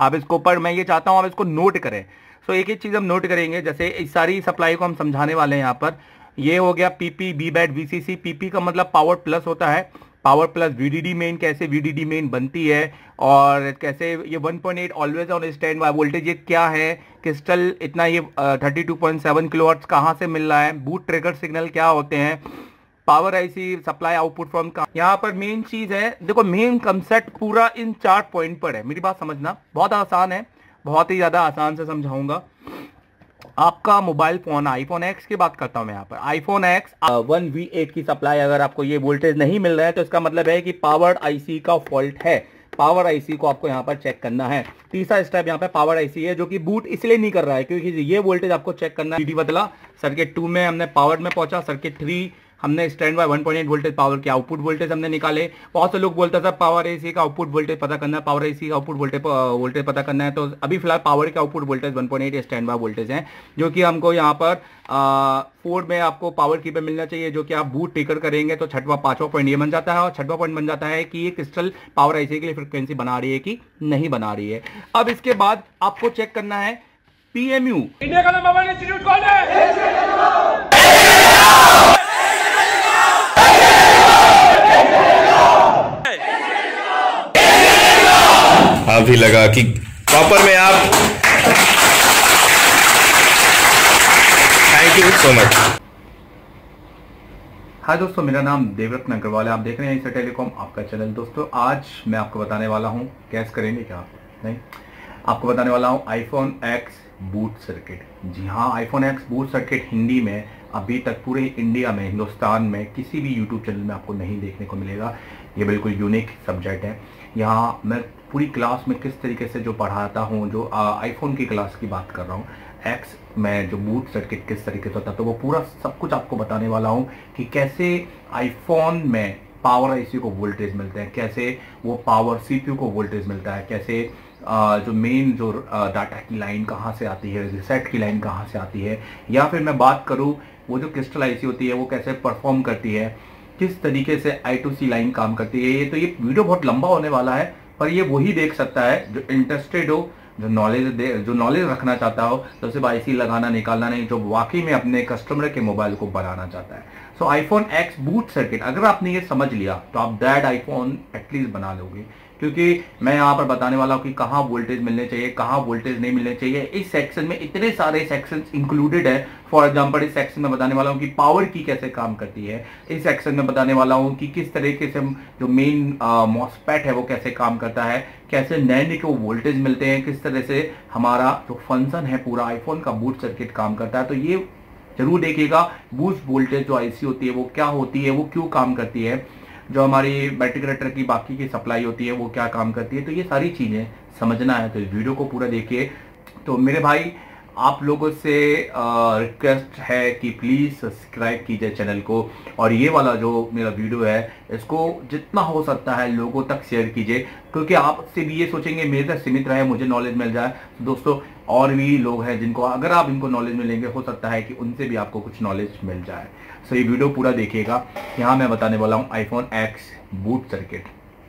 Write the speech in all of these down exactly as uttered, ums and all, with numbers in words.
आप इसको पर मैं ये चाहता हूँ आप इसको नोट करें। सो एक एक चीज़ हम नोट करेंगे, जैसे इस सारी सप्लाई को हम समझाने वाले हैं यहाँ पर। ये हो गया PP, B bat, VCC. PP का मतलब पावर प्लस होता है, पावर प्लस वीडीडी मेन, कैसे वीडीडी मेन बनती है और कैसे ये one point eight always on stand by voltage ये क्या है, क्रिस्टल इतना ये thirty two point seven kilowatts कहाँ से मिल रहा है, बूट ट्रिगर सिग्नल क्या होते हैं, power IC supply output from का। यहाँ पर मेन चीज है, देखो मेन कंसेप्ट पूरा इन चार पॉइंट पर है। मेरी बात समझना, बहुत आसान है, बहुत ही ज्यादा आसान से समझाऊंगा। आपका मोबाइल फोन आईफोन एक्स की बात करता हूं मैं यहाँ पर, iPhone X one V eight की सप्लाई अगर आपको ये वोल्टेज नहीं मिल रहा है तो इसका मतलब है कि पावर आईसी का फॉल्ट है। पावर आईसी को आपको यहाँ पर चेक करना है। तीसरा स्टेप यहाँ पे पावर आईसी है जो कि बूट इसलिए नहीं कर रहा है क्योंकि ये वोल्टेज आपको चेक करना है। बदला सर्किट टू में हमने पावर में पहुंचा, सर्किट थ्री हमने stand by one point eight voltage power के आउटपुट वोल्टेज हमने निकाले। बहुत से लोग बोलते थे पावर एसी का आउटपुट वोल्टेज पता करना है, पावर एसी का आउटपुट वोल्टेज वोल्टेज पता करना है। तो अभी फिलहाल पावर के output voltage one point eight stand by voltage है जो कि हमको यहाँ पर फोर में आपको पावर की पे मिलना चाहिए, जो कि आप बूट टिकर करेंगे तो छठवां पांचवा पॉइंट ये बन जाता है और छठवां पॉइंट बन जाता है कि ये क्रिस्टल पावर आईसी के लिए फ्रिक्वेंसी बना रही है कि नहीं बना रही है। अब इसके बाद आपको चेक करना है पीएमयू। इंडिया का नंबर वन इंस्टीट्यूट कौन है? अभी लगा कि प्रॉपर में आप, thank you so much. Hi दोस्तों, मेरा नाम देवरत्न अग्रवाल है, आप देख रहे हैं इससे टेलीकॉम आपका चैनल। दोस्तों आज मैं आपको बताने वाला हूं, गैस करेंगे क्या? नहीं, आपको बताने वाला हूं आईफोन एक्स बूट सर्किट। जी हाँ, iPhone X boot circuit Hindi में अभी तक पूरे इंडिया में, हिंदुस्तान में किसी भी यूट्यूब चैनल में आपको नहीं देखने को मिलेगा। ये बिल्कुल यूनिक सब्जेक्ट है। यहाँ मैं पूरी क्लास में किस तरीके से जो पढ़ाता हूँ, जो आईफोन की क्लास की बात कर रहा हूँ, एक्स में जो बूट सर्किट किस तरीके से होता है, तो वो पूरा सब कुछ आपको बताने वाला हूँ कि कैसे आईफोन में पावर आईसी को वोल्टेज मिलते हैं, कैसे वो पावर सीपीयू को वोल्टेज मिलता है, कैसे आ, जो मेन जो डाटा की लाइन कहाँ से आती है, रिसेट की लाइन कहाँ से आती है, या फिर मैं बात करूँ वो जो क्रिस्टल आईसी होती है वो कैसे परफॉर्म करती है, किस तरीके से आई टू सी लाइन काम करती है। ये तो ये वीडियो बहुत लंबा होने वाला है, पर ये वही देख सकता है जो इंटरेस्टेड हो, जो नॉलेज दे जो नॉलेज रखना चाहता हो, तो सिर्फ आईसी लगाना निकालना नहीं, जो वाकई में अपने कस्टमर के मोबाइल को बनाना चाहता है। So iPhone X boot circuit अगर आपने ये समझ लिया तो आप दैट आईफोन एटलीस्ट बना लोगे, क्योंकि मैं यहाँ पर बताने वाला हूँ कि कहाँ वोल्टेज मिलने चाहिए, कहाँ वोल्टेज नहीं मिलने चाहिए। इस सेक्शन में इतने सारे सेक्शंस इंक्लूडेड है। फॉर एग्जांपल इस सेक्शन में बताने वाला हूँ कि पावर की कैसे काम करती है, इस सेक्शन में बताने वाला हूँ कि किस तरीके से जो मेन मॉसफेट है वो कैसे काम करता है, कैसे नए को वोल्टेज मिलते हैं, किस तरह से हमारा जो फंक्शन है पूरा आईफोन का बूट सर्किट काम करता है। तो ये जरूर देखिएगा। बूस्ट वोल्टेज जो आईसी होती है वो क्या होती है, वो क्यों काम करती है, जो हमारी बैटरी कनेक्टर की बाकी की सप्लाई होती है वो क्या काम करती है, तो ये सारी चीजें समझना है। तो इस वीडियो को पूरा देखिए। तो मेरे भाई आप लोगों से रिक्वेस्ट है कि प्लीज सब्सक्राइब कीजिए चैनल को, और ये वाला जो मेरा वीडियो है इसको जितना हो सकता है लोगों तक शेयर कीजिए, क्योंकि आपसे भी ये सोचेंगे मेरे तक सीमित रहे, मुझे नॉलेज मिल जाए। तो दोस्तों और भी लोग हैं जिनको अगर आप इनको नॉलेज मिलेंगे, हो सकता है कि उनसे भी आपको कुछ नॉलेज मिल जाए। सो ये वीडियो पूरा देखिएगा। यहाँ मैं बताने वाला हूँ आईफोन एक्स बूट सर्किट।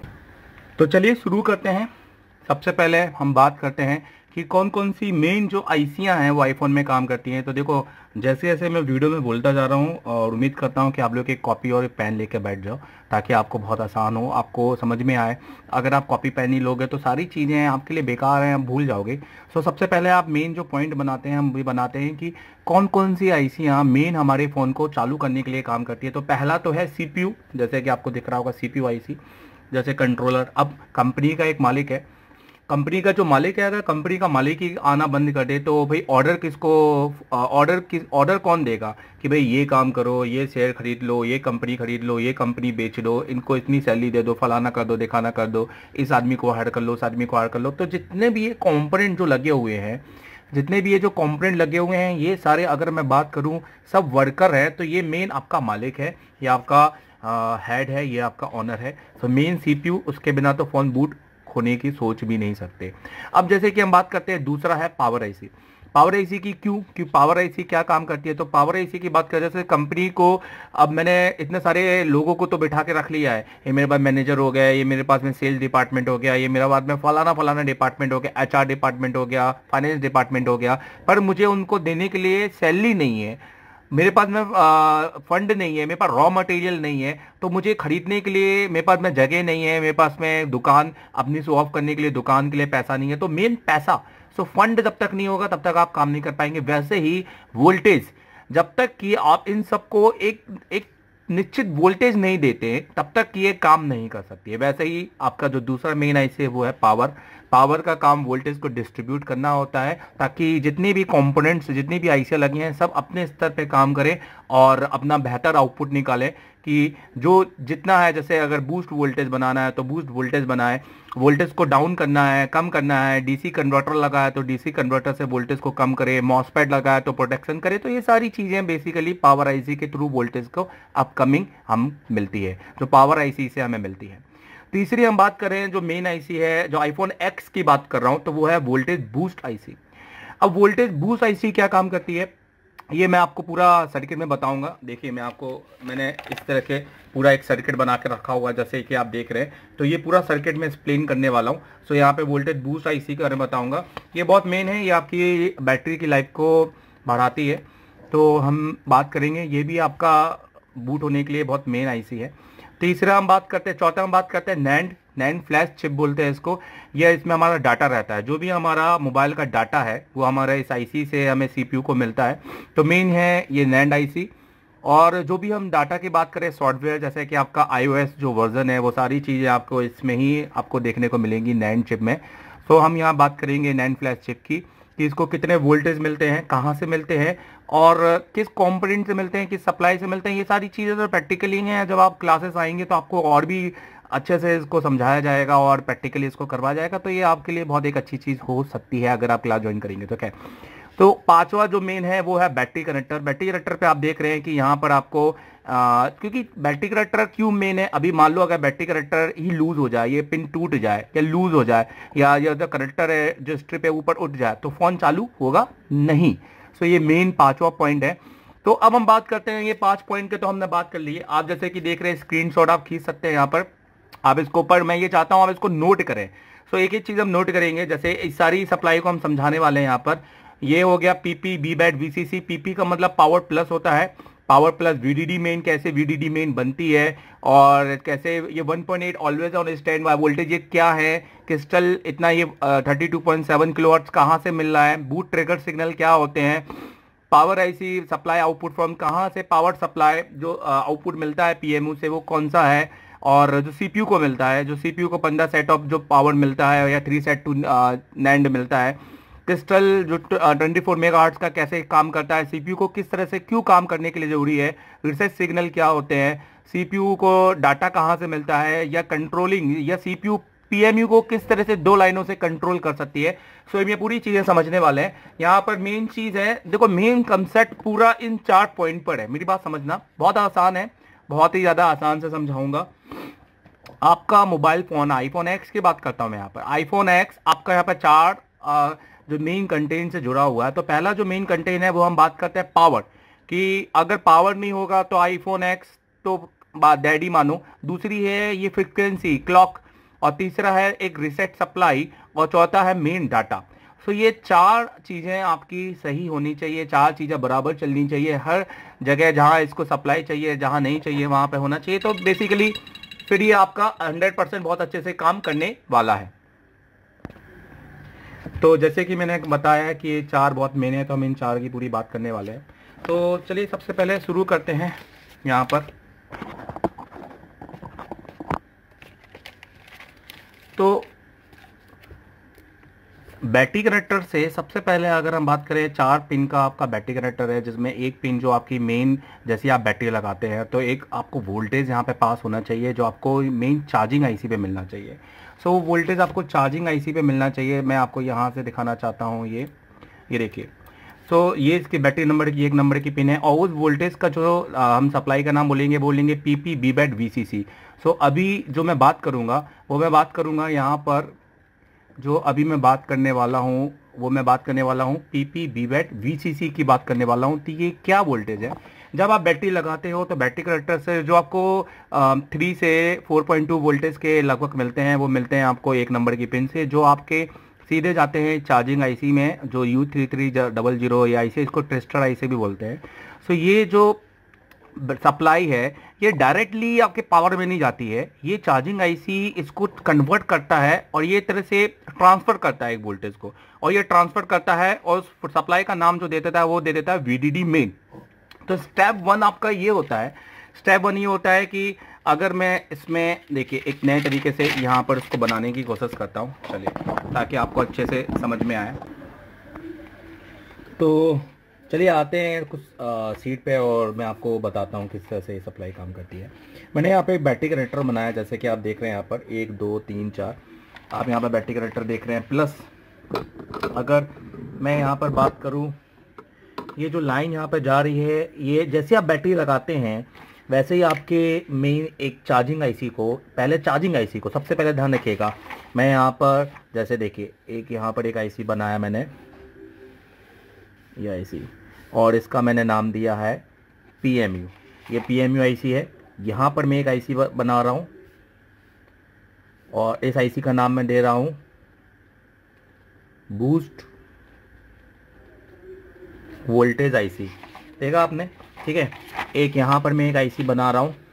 तो चलिए शुरू करते हैं। सबसे पहले हम बात करते हैं कि कौन कौन सी मेन जो आईसियाँ हैं वो आईफोन में काम करती हैं। तो देखो जैसे जैसे मैं वीडियो में बोलता जा रहा हूँ और उम्मीद करता हूँ कि आप लोग एक कॉपी और एक पेन लेके बैठ जाओ ताकि आपको बहुत आसान हो, आपको समझ में आए। अगर आप कॉपी पेन नहीं लोगे तो सारी चीज़ें आपके लिए बेकार हैं, आप भूल जाओगे। सो सबसे पहले आप मेन जो पॉइंट बनाते हैं हम भी बनाते हैं कि कौन कौन सी आईसियाँ मेन हमारे फ़ोन को चालू करने के लिए काम करती है। तो पहला तो है सी पी यू, जैसे कि आपको दिख रहा होगा सी पी यू आईसी, जैसे कंट्रोलर। अब कंपनी का एक मालिक है, कंपनी का जो मालिक है, अगर कंपनी का मालिक ही आना बंद कर दे तो भाई ऑर्डर किसको, ऑर्डर किस ऑर्डर कौन देगा कि भाई ये काम करो, ये शेयर खरीद लो, ये कंपनी खरीद लो, ये कंपनी बेच दो, इनको इतनी सैलरी दे दो, फलाना कर दो, दिखाना कर दो, इस आदमी को हायर कर लो, इस आदमी को हायर कर लो। तो जितने भी ये कॉम्पोनेंट जो लगे हुए हैं, जितने भी ये जो कॉम्पोनेंट लगे हुए हैं, ये सारे अगर मैं बात करूँ सब वर्कर है। तो ये मेन आपका मालिक है, ये आपका हेड है, ये आपका ऑनर है। तो मेन सी पी यू, उसके बिना तो फ़ोन बूट होने की सोच भी नहीं सकते। अब जैसे कि हम बात करते हैं, दूसरा है पावर आईसी। पावर आईसी की क्यों क्यों पावर आईसी क्या काम करती है? तो पावर आईसी की बात करें, जैसे कंपनी को अब मैंने इतने सारे लोगों को तो बिठा के रख लिया है, ये मेरे पास मैनेजर हो गया, ये मेरे पास में सेल्स डिपार्टमेंट हो गया, ये मेरा बाद में फलाना फलाना डिपार्टमेंट हो गया, एचआर डिपार्टमेंट हो गया, फाइनेंस डिपार्टमेंट हो गया, पर मुझे उनको देने के लिए सैलरी नहीं है, मेरे पास में फंड नहीं है, मेरे पास रॉ मटेरियल नहीं है, तो मुझे खरीदने के लिए मेरे पास में जगह नहीं है, मेरे पास में दुकान अपनी शो ऑफ करने के लिए दुकान के लिए पैसा नहीं है। तो मेन पैसा, सो फंड जब तक नहीं होगा तब तक आप काम नहीं कर पाएंगे। वैसे ही वोल्टेज, जब तक कि आप इन सबको एक एक निश्चित वोल्टेज नहीं देते तब तक ये काम नहीं कर सकती है। वैसे ही आपका जो दूसरा मेन आईसी है वो है पावर। पावर का काम वोल्टेज को डिस्ट्रीब्यूट करना होता है, ताकि जितनी भी कंपोनेंट्स, जितनी भी आईसी लगी हैं, सब अपने स्तर पे काम करें और अपना बेहतर आउटपुट निकालें। कि जो जितना है, जैसे अगर बूस्ट वोल्टेज बनाना है तो बूस्ट वोल्टेज बनाए, वोल्टेज को डाउन करना है, कम करना है, डीसी कन्वर्टर लगा है तो डीसी कन्वर्टर से वोल्टेज को कम करे, मॉसफेट लगा है तो प्रोटेक्शन करे। तो ये सारी चीज़ें बेसिकली पावर आईसी के थ्रू वोल्टेज को अपकमिंग हम मिलती है, जो पावर आईसी से हमें मिलती है। तीसरी हम बात करें जो मेन आईसी है, जो आईफोन एक्स की बात कर रहा हूं, तो वो है वोल्टेज बूस्ट आईसी। अब वोल्टेज बूस्ट आईसी क्या काम करती है, ये मैं आपको पूरा सर्किट में बताऊंगा। देखिए, मैं आपको मैंने इस तरह के पूरा एक सर्किट बना के रखा हुआ है, जैसे कि आप देख रहे हैं। तो ये पूरा सर्किट में एक्सप्लेन करने वाला हूँ। सो यहाँ पे वोल्टेज बूस्ट आईसी के बारे में बताऊंगा। ये बहुत मेन है, ये आपकी बैटरी की लाइफ को बढ़ाती है, तो हम बात करेंगे। ये भी आपका बूट होने के लिए बहुत मेन आईसी है। तीसरा हम बात करते हैं, चौथा हम बात करते हैं नैंड नैंड फ्लैश चिप बोलते हैं इसको। यह इसमें हमारा डाटा रहता है, जो भी हमारा मोबाइल का डाटा है वो हमारा इस आईसी से हमें सीपीयू को मिलता है। तो मेन है ये नैंड आईसी। और जो भी हम डाटा की बात करें, सॉफ्टवेयर जैसे कि आपका आईओएस जो वर्जन है, वो सारी चीज़ें आपको इसमें ही आपको देखने को मिलेंगी नैंड चिप में। तो हम यहाँ बात करेंगे नैंड फ्लैश चिप की, कि इसको कितने वोल्टेज मिलते हैं, कहाँ से मिलते हैं और किस कंपोनेंट से मिलते हैं, किस सप्लाई से मिलते हैं। ये सारी चीज़ें तो प्रैक्टिकली हैं, जब आप क्लासेस आएंगे तो आपको और भी अच्छे से इसको समझाया जाएगा और प्रैक्टिकली इसको करवाया जाएगा। तो ये आपके लिए बहुत एक अच्छी चीज़ हो सकती है अगर आप क्लास ज्वाइन करेंगे तो। क्या तो पांचवा जो मेन है वो है बैटरी कनेक्टर। बैटरी कनेक्टर पे आप देख रहे हैं कि यहाँ पर आपको आ, क्योंकि बैटरी कनेक्टर क्यों मेन है, अभी मान लो अगर बैटरी कनेक्टर ही लूज हो जाए, ये पिन टूट जाए या लूज हो जाए, या ये जो कनेक्टर है जो स्ट्रिप है ऊपर उठ जाए, तो फोन चालू होगा नहीं। सो ये मेन पांचवा पॉइंट है। तो अब हम बात करते हैं, ये पांच पॉइंट के तो हमने बात कर ली है। आप जैसे कि देख रहे हैं, स्क्रीनशॉट आप खींच सकते हैं यहाँ पर, आप इसको पर मैं ये चाहता हूँ आप इसको नोट करें। सो एक एक चीज हम नोट करेंगे, जैसे इस सारी सप्लाई को हम समझाने वाले हैं। यहाँ पर ये हो गया PP, B bat, VCC. PP का मतलब पावर प्लस होता है, पावर प्लस वीडीडी मेन, कैसे वीडीडी मेन बनती है और कैसे ये one point eight always on stand by voltage ये क्या है, क्रिस्टल इतना ये thirty two point seven kilowatts कहाँ से मिल रहा है, बूट ट्रिगर सिग्नल क्या होते हैं, power IC supply output from, कहाँ से पावर सप्लाई जो आउटपुट मिलता है पीएमयू से वो कौन सा है, और जो सीपीयू को मिलता है, जो सीपीयू को पंद्रह सेट ऑफ जो पावर मिलता है या थ्री सेट टू नैंड मिलता है, क्रिस्टल जो ट्वेंटी फोर मेगाहर्ट्ज का कैसे काम करता है, सीपीयू को किस तरह से क्यों काम करने के लिए जरूरी है, रिसेट सिग्नल क्या होते हैं, सीपीयू को डाटा कहाँ से मिलता है, या कंट्रोलिंग या सीपीयू पीएमयू को किस तरह से दो लाइनों से कंट्रोल कर सकती है। सो ये पूरी चीजें समझने वाले हैं। यहाँ पर मेन चीज है, देखो मेन कंसेप्ट पूरा इन चार पॉइंट पर है। मेरी बात समझना, बहुत आसान है, बहुत ही ज्यादा आसान से समझाऊंगा। आपका मोबाइल फोन आईफोन एक्स की बात करता हूं मैं यहाँ पर। आईफोन एक्स आपका यहाँ पर चार आ, जो मेन कंटेंट से जुड़ा हुआ है। तो पहला जो मेन कंटेंट है वो हम बात करते हैं पावर, कि अगर पावर नहीं होगा तो आईफोन एक्स तो डैडी मानो। दूसरी है ये फ्रिक्वेंसी क्लॉक, और तीसरा है एक रिसेट सप्लाई, और चौथा है मेन डाटा। सो ये चार चीज़ें आपकी सही होनी चाहिए, चार चीज़ें बराबर चलनी चाहिए। हर जगह जहाँ इसको सप्लाई चाहिए, जहाँ नहीं चाहिए वहाँ पे होना चाहिए। तो बेसिकली फिर ये आपका हंड्रेड परसेंट बहुत अच्छे से काम करने वाला है। तो जैसे कि मैंने बताया है कि ये चार बहुत मेन है, तो हम इन चार की पूरी बात करने वाले हैं। तो चलिए सबसे पहले शुरू करते हैं यहाँ पर। तो बैटरी कनेक्टर से सबसे पहले अगर हम बात करें, चार पिन का आपका बैटरी कनेक्टर है, जिसमें एक पिन जो आपकी मेन, जैसे आप बैटरी लगाते हैं तो एक आपको वोल्टेज यहाँ पे पास होना चाहिए जो आपको मेन चार्जिंग आईसी पे मिलना चाहिए। सो वो वोल्टेज आपको चार्जिंग आईसी पे मिलना चाहिए। मैं आपको यहाँ से दिखाना चाहता हूँ, ये ये देखिए। सो ये इसकी बैटरी नंबर की एक नंबर की पिन है, और उस वोल्टेज का जो आ, हम सप्लाई का नाम बोलेंगे बोलेंगे PP, B bat, VCC. So अभी जो मैं बात करूँगा वो मैं बात करूँगा यहाँ पर, जो अभी मैं बात करने वाला हूँ वो मैं बात करने वाला हूँ P P B bat V C C की बात करने वाला हूँ। तो ये क्या वोल्टेज है? जब आप बैटरी लगाते हो तो बैटरी कनेक्टर से जो आपको थ्री से फोर पॉइंट टू वोल्टेज के लगभग मिलते हैं, वो मिलते हैं आपको एक नंबर की पिन से, जो आपके सीधे जाते हैं चार्जिंग आईसी में, जो U three three double zero ये आईसी, इसको ट्रिस्टर आईसी भी बोलते हैं। सो ये जो सप्लाई है ये डायरेक्टली आपके पावर में नहीं जाती है, ये चार्जिंग आईसी इसको कन्वर्ट करता है और ये तरह से ट्रांसफर करता है एक वोल्टेज को, और ये ट्रांसफर करता है और उस सप्लाई का नाम जो दे देता है वो दे देता है वीडीडी मेन। तो स्टेप वन आपका ये होता है, स्टेप वन ये होता है कि अगर मैं इसमें देखिए एक नए तरीके से यहाँ पर इसको बनाने की कोशिश करता हूँ, चलिए, ताकि आपको अच्छे से समझ में आए। तो चलिए आते हैं कुछ सीट पे और मैं आपको बताता हूँ किस तरह से सप्लाई काम करती है। मैंने यहाँ पे बैटरी कनेक्टर बनाया, जैसे कि आप देख रहे हैं यहाँ पर एक दो तीन चार, आप यहाँ पर बैटरी कनेक्टर देख रहे हैं। प्लस अगर मैं यहाँ पर बात करूँ, ये जो लाइन यहाँ पर जा रही है, ये जैसे आप बैटरी लगाते हैं वैसे ही आपके मेन एक चार्जिंग आईसी को, पहले चार्जिंग आईसी को सबसे पहले ध्यान रखिएगा। मैं यहाँ पर जैसे देखिए एक यहाँ पर एक आईसी बनाया मैंने, ये आईसी, और इसका मैंने नाम दिया है पी एम यू। ये पी एम यू आईसी है। यहाँ पर मैं एक आईसी बना रहा हूँ और इस आईसी का नाम मैं दे रहा हूँ बूस्ट वोल्टेज आईसी। देखा आपने, ठीक है। एक यहाँ पर मैं एक आईसी बना रहा हूँ,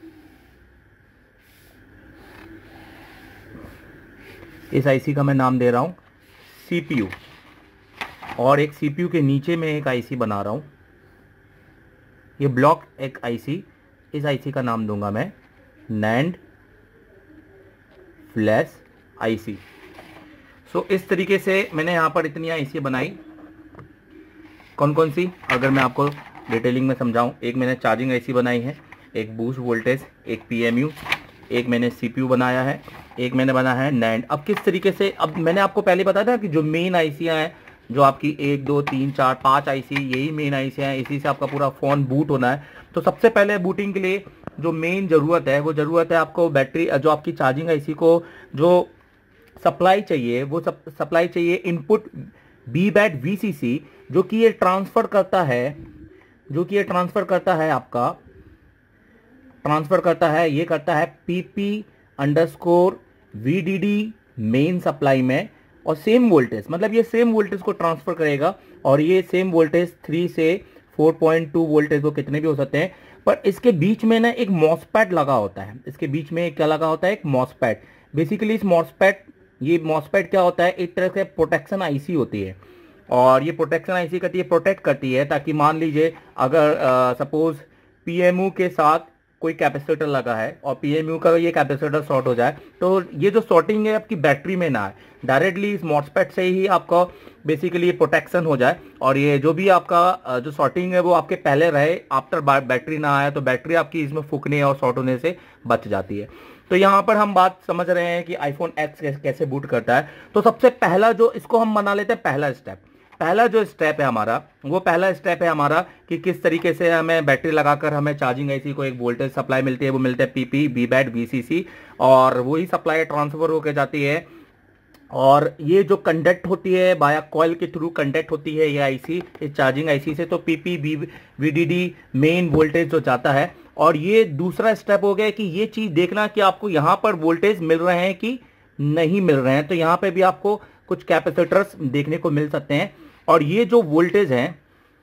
इस आईसी का मैं नाम दे रहा हूँ सीपीयू, और एक सीपीयू के नीचे में एक आईसी बना रहा हूँ, ये ब्लॉक एक आईसी, इस आईसी का नाम दूंगा मैं नैंड फ्लैश आईसी। सो इस तरीके से मैंने यहाँ पर इतनी आईसी बनाई। कौन कौन सी, अगर मैं आपको डिटेलिंग में समझाऊं, एक मैंने चार्जिंग आईसी बनाई है, एक बूस्ट वोल्टेज, एक पीएमयू, एक मैंने सीपीयू बनाया है, एक मैंने बनाया है नैंड। अब किस तरीके से, अब मैंने आपको पहले बताया था कि जो मेन आईसियाँ हैं, जो आपकी एक दो तीन चार पाँच आईसी, यही मेन आईसी हैं, इसी से आपका पूरा फ़ोन बूट होना है। तो सबसे पहले बूटिंग के लिए जो मेन ज़रूरत है वो ज़रूरत है आपको बैटरी, जो आपकी चार्जिंग आईसी को जो सप्लाई चाहिए, वो सब सप्लाई चाहिए input B bat V C C, जो कि ये ट्रांसफ़र करता है, जो कि ये ट्रांसफ़र करता है आपका ट्रांसफ़र करता है ये करता है P P underscore V D D main supply में, और सेम वोल्टेज, मतलब ये सेम वोल्टेज को ट्रांसफ़र करेगा। और ये सेम वोल्टेज थ्री से फोर पॉइंट टू वोल्टेज को कितने भी हो सकते हैं, पर इसके बीच में ना एक मॉसपेट लगा होता है। इसके बीच में क्या लगा होता है? एक मॉसपेट। बेसिकली इस मॉसपेट, ये मॉसपेट क्या होता है? एक तरह से प्रोटेक्शन आईसी होती है, और ये प्रोटेक्शन आईसी करती है, प्रोटेक्ट करती है, ताकि मान लीजिए अगर सपोज पीएमयू के साथ कोई कैपेसिटर लगा है और पीएमयू का ये कैपेसिटर शॉर्ट हो जाए, तो ये जो शॉर्टिंग है आपकी बैटरी में ना आए, डायरेक्टली इस मॉसपेट से ही आपका बेसिकली प्रोटेक्शन हो जाए, और ये जो भी आपका जो शॉर्टिंग है वो आपके पहले रहे, आफ्टर बैटरी ना आए, तो बैटरी आपकी इसमें फूकने और शॉर्ट होने से बच जाती है। तो यहाँ पर हम बात समझ रहे हैं कि आईफोन एक्स कैसे बूट करता है। तो सबसे पहला जो, इसको हम बना लेते हैं पहला स्टेप। पहला जो स्टेप है हमारा, वो पहला स्टेप है हमारा कि किस तरीके से हमें बैटरी लगाकर हमें चार्जिंग आईसी को एक वोल्टेज सप्लाई मिलती है, वो मिलते हैं PP B bat V C C, और वही सप्लाई ट्रांसफर होकर जाती है। और ये जो कंडक्ट होती है बाया कॉइल के थ्रू कंडक्ट होती है ये आईसी, इस चार्जिंग आईसी से, तो PP B VDD main voltage जो जाता है। और ये दूसरा स्टेप हो गया कि ये चीज देखना कि आपको यहाँ पर वोल्टेज मिल रहे हैं कि नहीं मिल रहे हैं। तो यहाँ पे भी आपको कुछ कैपेसिटर्स देखने को मिल सकते हैं, और ये जो वोल्टेज हैं,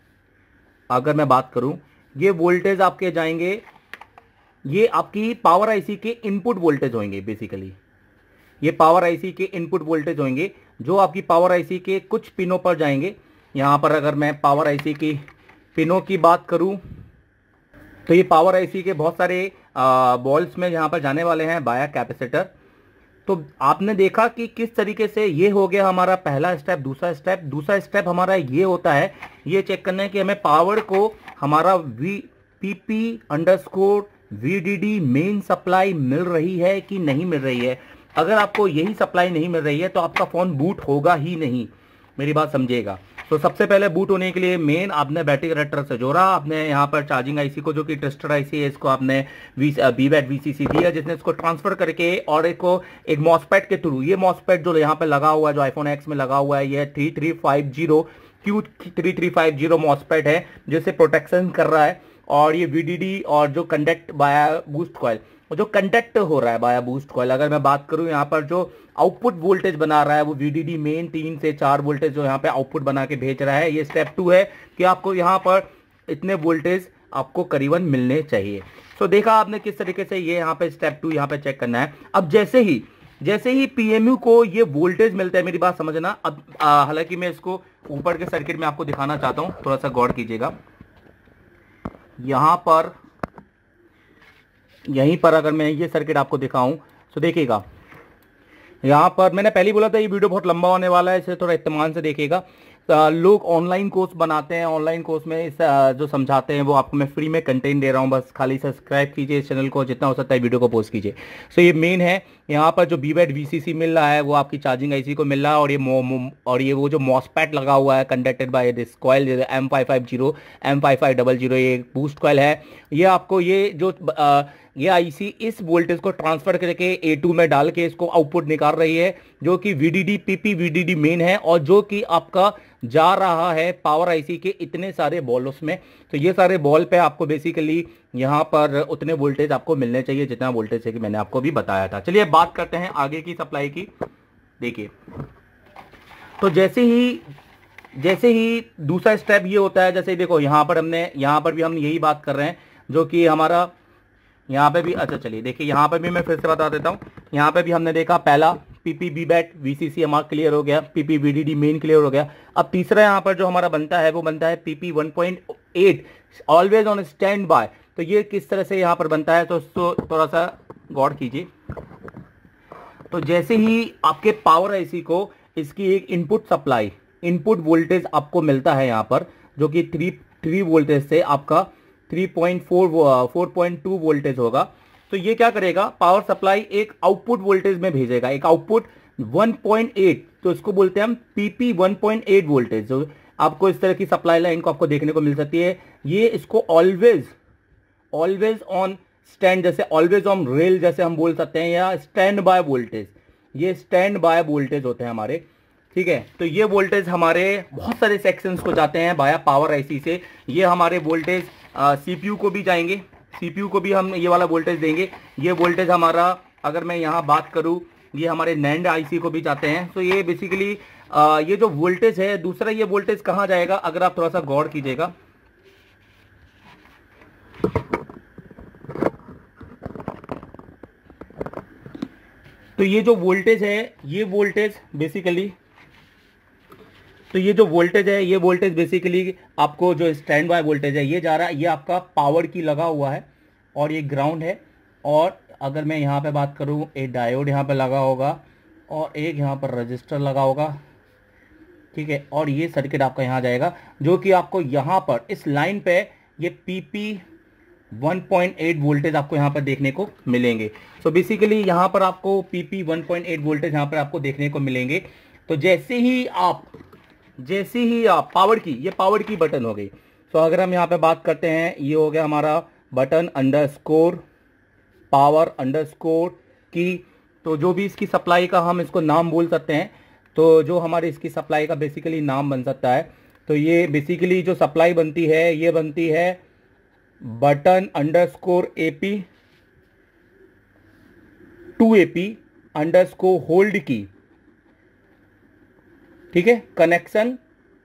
अगर मैं बात करूं, ये वोल्टेज आपके जाएंगे, ये आपकी पावर आईसी के इनपुट वोल्टेज होंगे। बेसिकली ये पावर आईसी के इनपुट वोल्टेज होंगे, जो आपकी पावर आईसी के कुछ पिनों पर जाएंगे। यहां पर अगर मैं पावर आईसी की पिनों की बात करूं, तो ये पावर आईसी के बहुत सारे बॉल्स में यहां पर जाने वाले हैं बाया कैपेसिटर। तो आपने देखा कि किस तरीके से ये हो गया हमारा पहला स्टेप। दूसरा स्टेप दूसरा स्टेप हमारा ये होता है, ये चेक करना है कि हमें पावर को हमारा V P P underscore V D D main supply मिल रही है कि नहीं मिल रही है। अगर आपको यही सप्लाई नहीं मिल रही है तो आपका फ़ोन बूट होगा ही नहीं, मेरी बात समझिएगा। तो सबसे पहले बूट होने के लिए मेन आपने बैटरी कनेक्टर से जोड़ा, आपने यहाँ पर चार्जिंग आईसी को जो कि ट्विस्टर आईसी है इसको आपने बी बैट वीसीसी दिया, जिसने इसको ट्रांसफर करके और एक को एक मॉसपेट के थ्रू, ये मॉसपेट जो यहाँ पे लगा हुआ है, जो आईफोन एक्स में लगा हुआ है, ये three three five zero Q three three five zero MOSFET है जिससे प्रोटेक्शन कर रहा है। और ये वीडीडी और जो कंडक्ट बाया बूस्ट कॉइल, जो कंडक्ट हो रहा है बाया बूस्ट कॉइल, अगर मैं बात करूं यहाँ पर जो आउटपुट वोल्टेज बना रहा है वो वीडीडी मेन तीन से चार वोल्टेज जो यहाँ पे आउटपुट बना के भेज रहा है। ये स्टेप टू है कि आपको यहाँ पर इतने वोल्टेज आपको करीबन मिलने चाहिए। सो देखा आपने किस तरीके से ये यहाँ पे स्टेप टू यहाँ पे चेक करना है। अब जैसे ही जैसे ही पीएमयू को ये वोल्टेज मिलता है, मेरी बात समझना, अब हालांकि मैं इसको ऊपर के सर्किट में आपको दिखाना चाहता हूँ, थोड़ा सा गौर कीजिएगा। यहां पर यहीं पर अगर मैं ये सर्किट आपको दिखाऊं तो देखिएगा, यहां पर मैंने पहले ही बोला था ये वीडियो बहुत लंबा होने वाला है, इसे थोड़ा इत्मीनान से देखिएगा। लोग ऑनलाइन कोर्स बनाते हैं, ऑनलाइन कोर्स में इस जो समझाते हैं वो आपको मैं फ्री में कंटेंट दे रहा हूं, बस खाली सब्सक्राइब कीजिए इस चैनल को, जितना हो सकता है वीडियो को पोस्ट कीजिए। सो ये मेन है, यहाँ पर जो बी बैट वीसीसी मिल रहा है वो आपकी चार्जिंग आईसी को मिल रहा है, और ये मो, मो, और ये वो जो मॉसपेट लगा हुआ है conducted by this coil M five five zero M five five double zero, ये बूस्ट कॉइल है। ये आपको ये जो आ, ये आईसी इस वोल्टेज को ट्रांसफर करके ए टू में डाल के इसको आउटपुट निकाल रही है, जो कि वीडीडी पीपी वीडीडी मेन है, और जो कि आपका जा रहा है पावर आईसी के इतने सारे बॉल उसमें। तो ये सारे बॉल पे आपको बेसिकली यहाँ पर उतने वोल्टेज आपको मिलने चाहिए जितना वोल्टेज है कि मैंने आपको भी बताया था। चलिए बात करते हैं आगे की सप्लाई की। देखिए, तो जैसे ही जैसे ही दूसरा स्टेप ये होता है, जैसे देखो यहाँ पर हमने यहाँ पर भी हम यही बात कर रहे हैं, जो कि हमारा यहाँ पे भी, अच्छा चलिए देखिए यहाँ पे भी मैं फिर से बता देता हूँ। यहाँ पे भी हमने देखा पहला पीपी बी बैट वीसीसी हमारा क्लियर हो गया, पीपी वीडीडी मेन क्लियर हो गया। अब तीसरा यहाँ पर जो हमारा बनता है वो बनता है PP one point eight always on stand by. तो ये किस तरह से यहाँ पर बनता है, तो उसको थोड़ा सा गौर कीजिए। तो जैसे ही आपके पावर आईसी को इसकी एक इनपुट सप्लाई इनपुट वोल्टेज आपको मिलता है यहाँ पर, जो कि थ्री थ्री वोल्टेज से आपका three point four four point two voltage होगा। तो ये क्या करेगा, पावर सप्लाई एक आउटपुट वोल्टेज में भेजेगा, एक आउटपुट वन पॉइंट एट, तो इसको बोलते हैं हम PP one point eight voltage. जो आपको इस तरह की सप्लाई लाइन को आपको देखने को मिल सकती है। ये इसको ऑलवेज ऑलवेज ऑन स्टैंड, जैसे ऑलवेज ऑन रेल जैसे हम बोल सकते हैं, या स्टैंड बाय वोल्टेज, ये स्टैंड बाय वोल्टेज होते हैं हमारे, ठीक है। तो ये वोल्टेज हमारे बहुत सारे सेक्शंस को जाते हैं बाया पावर आईसी से। ये हमारे वोल्टेज सीपीयू को भी जाएंगे, सीपीयू को भी हम ये वाला वोल्टेज देंगे। ये वोल्टेज हमारा, अगर मैं यहाँ बात करूँ, ये हमारे नैंड आईसी को भी जाते हैं। तो ये बेसिकली ये जो वोल्टेज है, दूसरा ये वोल्टेज कहाँ जाएगा, अगर आप थोड़ा सा गौर कीजिएगा, तो ये जो वोल्टेज है, ये वोल्टेज बेसिकली तो ये जो वोल्टेज है, ये वोल्टेज बेसिकली आपको जो स्टैंड बाय वोल्टेज है ये जा रहा है, ये आपका पावर की लगा हुआ है, और ये ग्राउंड है। और अगर मैं यहाँ पे बात करूँ, एक डायोड यहाँ पे लगा होगा, और एक यहाँ पर रजिस्टर लगा होगा, ठीक है। और ये सर्किट आपका यहाँ जाएगा, जो कि आपको यहाँ पर इस लाइन पे ये PP one point eight voltage आपको यहाँ पर देखने को मिलेंगे। सो बेसिकली यहाँ पर आपको PP one point eight voltage यहाँ पर आपको देखने को मिलेंगे। तो जैसे ही आप जैसे ही आप पावर की, ये पावर की बटन हो गई। सो अगर हम यहाँ पे बात करते हैं, ये हो गया हमारा button underscore power underscore key. तो जो भी इसकी सप्लाई का हम इसको नाम बोल सकते हैं, तो जो हमारे इसकी सप्लाई का बेसिकली नाम बन सकता है, तो ये बेसिकली जो सप्लाई बनती है, ये बनती है button underscore A P two A P underscore hold key, ठीक है, कनेक्शन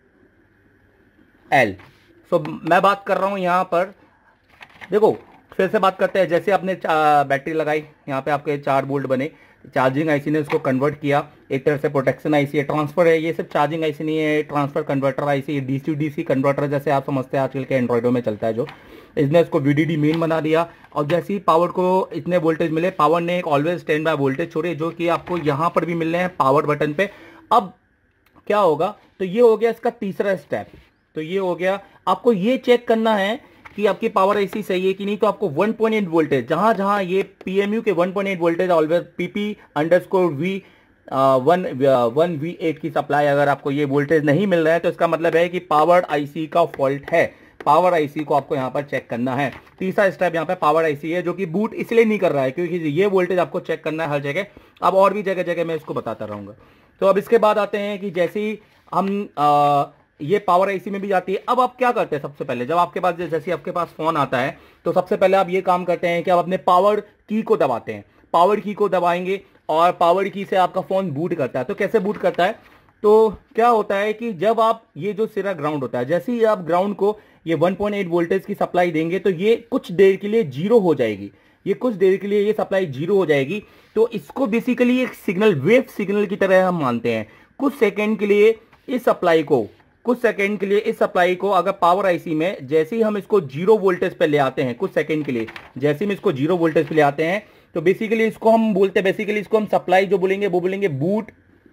एल। सो मैं बात कर रहा हूं यहां पर, देखो फिर से बात करते हैं। जैसे आपने बैटरी लगाई, यहाँ पे आपके चार वोल्ट बने, चार्जिंग आईसी ने इसको कन्वर्ट किया, एक तरह से प्रोटेक्शन आईसी है, ट्रांसफर है, ये सिर्फ चार्जिंग आईसी नहीं है, transfer converter IC, DC DC converter जैसे आप समझते हैं आजकल के एंड्रॉइडों में चलता है जो, इसने इसको वीडीडी मेन बना दिया। और जैसे ही पावर को इतने वोल्टेज मिले, पावर ने एक ऑलवेज स्टैंड बाय वोल्टेज छोड़े, जो कि आपको यहाँ पर भी मिल रहे हैं पावर बटन पे। अब क्या होगा, तो ये हो गया इसका तीसरा स्टेप। तो ये हो गया, आपको ये चेक करना है कि आपकी पावर आईसी सही है कि नहीं। तो आपको वन पॉइंट एट वोल्टेज, जहां जहां ये पीएमयू के one point eight voltage always PP underscore V one one V eight की सप्लाई अगर आपको ये वोल्टेज नहीं मिल रहा है तो इसका मतलब है कि पावर आईसी का फॉल्ट है। पावर आईसी को आपको यहाँ पर चेक करना है। तीसरा स्टेप यहाँ पे पावर आईसी है जो कि बूट इसलिए नहीं कर रहा है क्योंकि ये वोल्टेज आपको चेक करना है हर जगह। अब और भी जगह जगह मैं इसको बताता रहूंगा। तो अब इसके बाद आते हैं कि जैसे ही हम आ, ये पावर आईसी में भी जाती है। अब आप क्या करते हैं, सबसे पहले जब आपके पास जैसे आपके पास फोन आता है तो सबसे पहले आप ये काम करते हैं कि आप अपने पावर की को दबाते हैं। पावर की को दबाएंगे और पावर की से आपका फोन बूट करता है। तो कैसे बूट करता है, तो क्या होता है कि जब आप ये जो सिरा ग्राउंड होता है, जैसे ही आप ग्राउंड को ये वन पॉइंट एट वोल्टेज की सप्लाई देंगे तो ये कुछ देर के लिए जीरो हो जाएगी। ये कुछ देर के लिए ये सप्लाई जीरो हो जाएगी। तो इसको बेसिकली एक सिग्नल, वेव सिग्नल की तरह हम मानते हैं। कुछ सेकंड के लिए इस सप्लाई को कुछ सेकंड के लिए इस सप्लाई को अगर पावर आईसी में जैसे ही हम इसको जीरो वोल्टेज पे ले आते हैं, कुछ सेकंड के लिए जैसे हम इसको जीरो वोल्टेज पे ले आते हैं तो बेसिकली इसको हम बोलते हैं, बेसिकली इसको हम सप्लाई जो बोलेंगे वो बोलेंगे बूट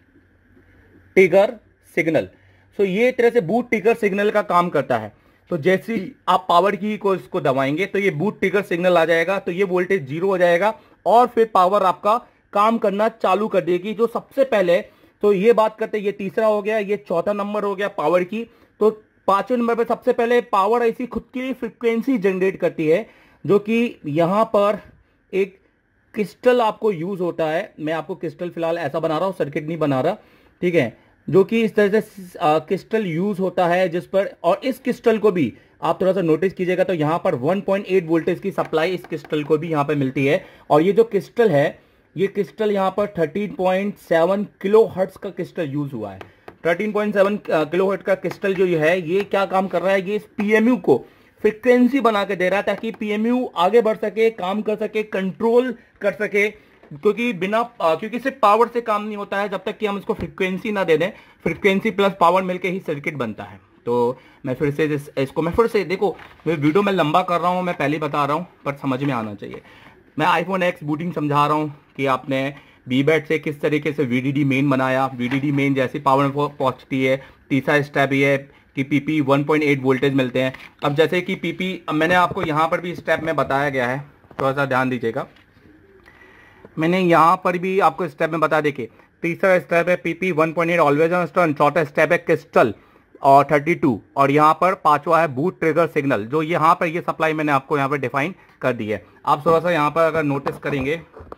ट्रिगर सिग्नल। सो ये तरह से बूट ट्रिगर सिग्नल का काम करता है। तो जैसे ही आप पावर की को इसको दबाएंगे तो ये बूट ट्रिगर सिग्नल आ जाएगा, तो ये वोल्टेज जीरो हो जाएगा और फिर पावर आपका काम करना चालू कर देगी। जो सबसे पहले, तो ये बात करते हैं, ये तीसरा हो गया, ये चौथा नंबर हो गया पावर की। तो पांचवें नंबर पे सबसे पहले पावर आईसी खुद की फ्रीक्वेंसी जनरेट करती है जो कि यहां पर एक क्रिस्टल आपको यूज होता है। मैं आपको क्रिस्टल फिलहाल ऐसा बना रहा हूं, सर्किट नहीं बना रहा, ठीक है, जो कि इस तरह से क्रिस्टल यूज होता है जिस पर, और इस क्रिस्टल को भी आप थोड़ा सा नोटिस कीजिएगा तो यहां पर वन पॉइंट एट वोल्टेज की सप्लाई इस क्रिस्टल को भी यहां पर मिलती है। और ये जो क्रिस्टल है, ये क्रिस्टल यहां पर thirteen point seven kilo hertz का क्रिस्टल यूज हुआ है। Thirteen point seven kilo hertz का क्रिस्टल जो है ये क्या काम कर रहा है, ये इस पीएमयू को फ्रीक्वेंसी बना के दे रहा है ताकि पीएमयू आगे बढ़ सके, काम कर सके, कंट्रोल कर सके। क्योंकि बिना क्योंकि सिर्फ पावर से काम नहीं होता है जब तक कि हम इसको फ्रीक्वेंसी ना दे दें। फ्रीक्वेंसी प्लस पावर मिलके ही सर्किट बनता है। तो मैं फिर से इसको मैं फिर से देखो, मैं वीडियो में लंबा कर रहा हूं, मैं पहले बता रहा हूं, पर समझ में आना चाहिए। मैं आईफोन एक्स बूटिंग समझा रहा हूं कि आपने बीबैट से किस तरीके से वीडीडी मेन बनाया। वीडीडी मेन जैसी पावर पहुंचती है। तीसरा स्टेप ये है कि PP one point eight voltage मिलते हैं। अब जैसे कि पीपी, अब मैंने आपको यहाँ पर भी स्टेप में बताया गया है, थोड़ा सा ध्यान दीजिएगा। मैंने यहाँ पर भी आपको स्टेप में बता, देखिए तीसरा स्टेप है PP one point eight always on stone, चौथा स्टेप है क्रिस्टल और थर्टी टू, और यहाँ पर पांचवा है बूट ट्रिगर सिग्नल। जो यहाँ पर ये सप्लाई मैंने आपको यहाँ पर डिफाइन कर दी है। आप थोड़ा सा यहाँ पर अगर नोटिस करेंगे,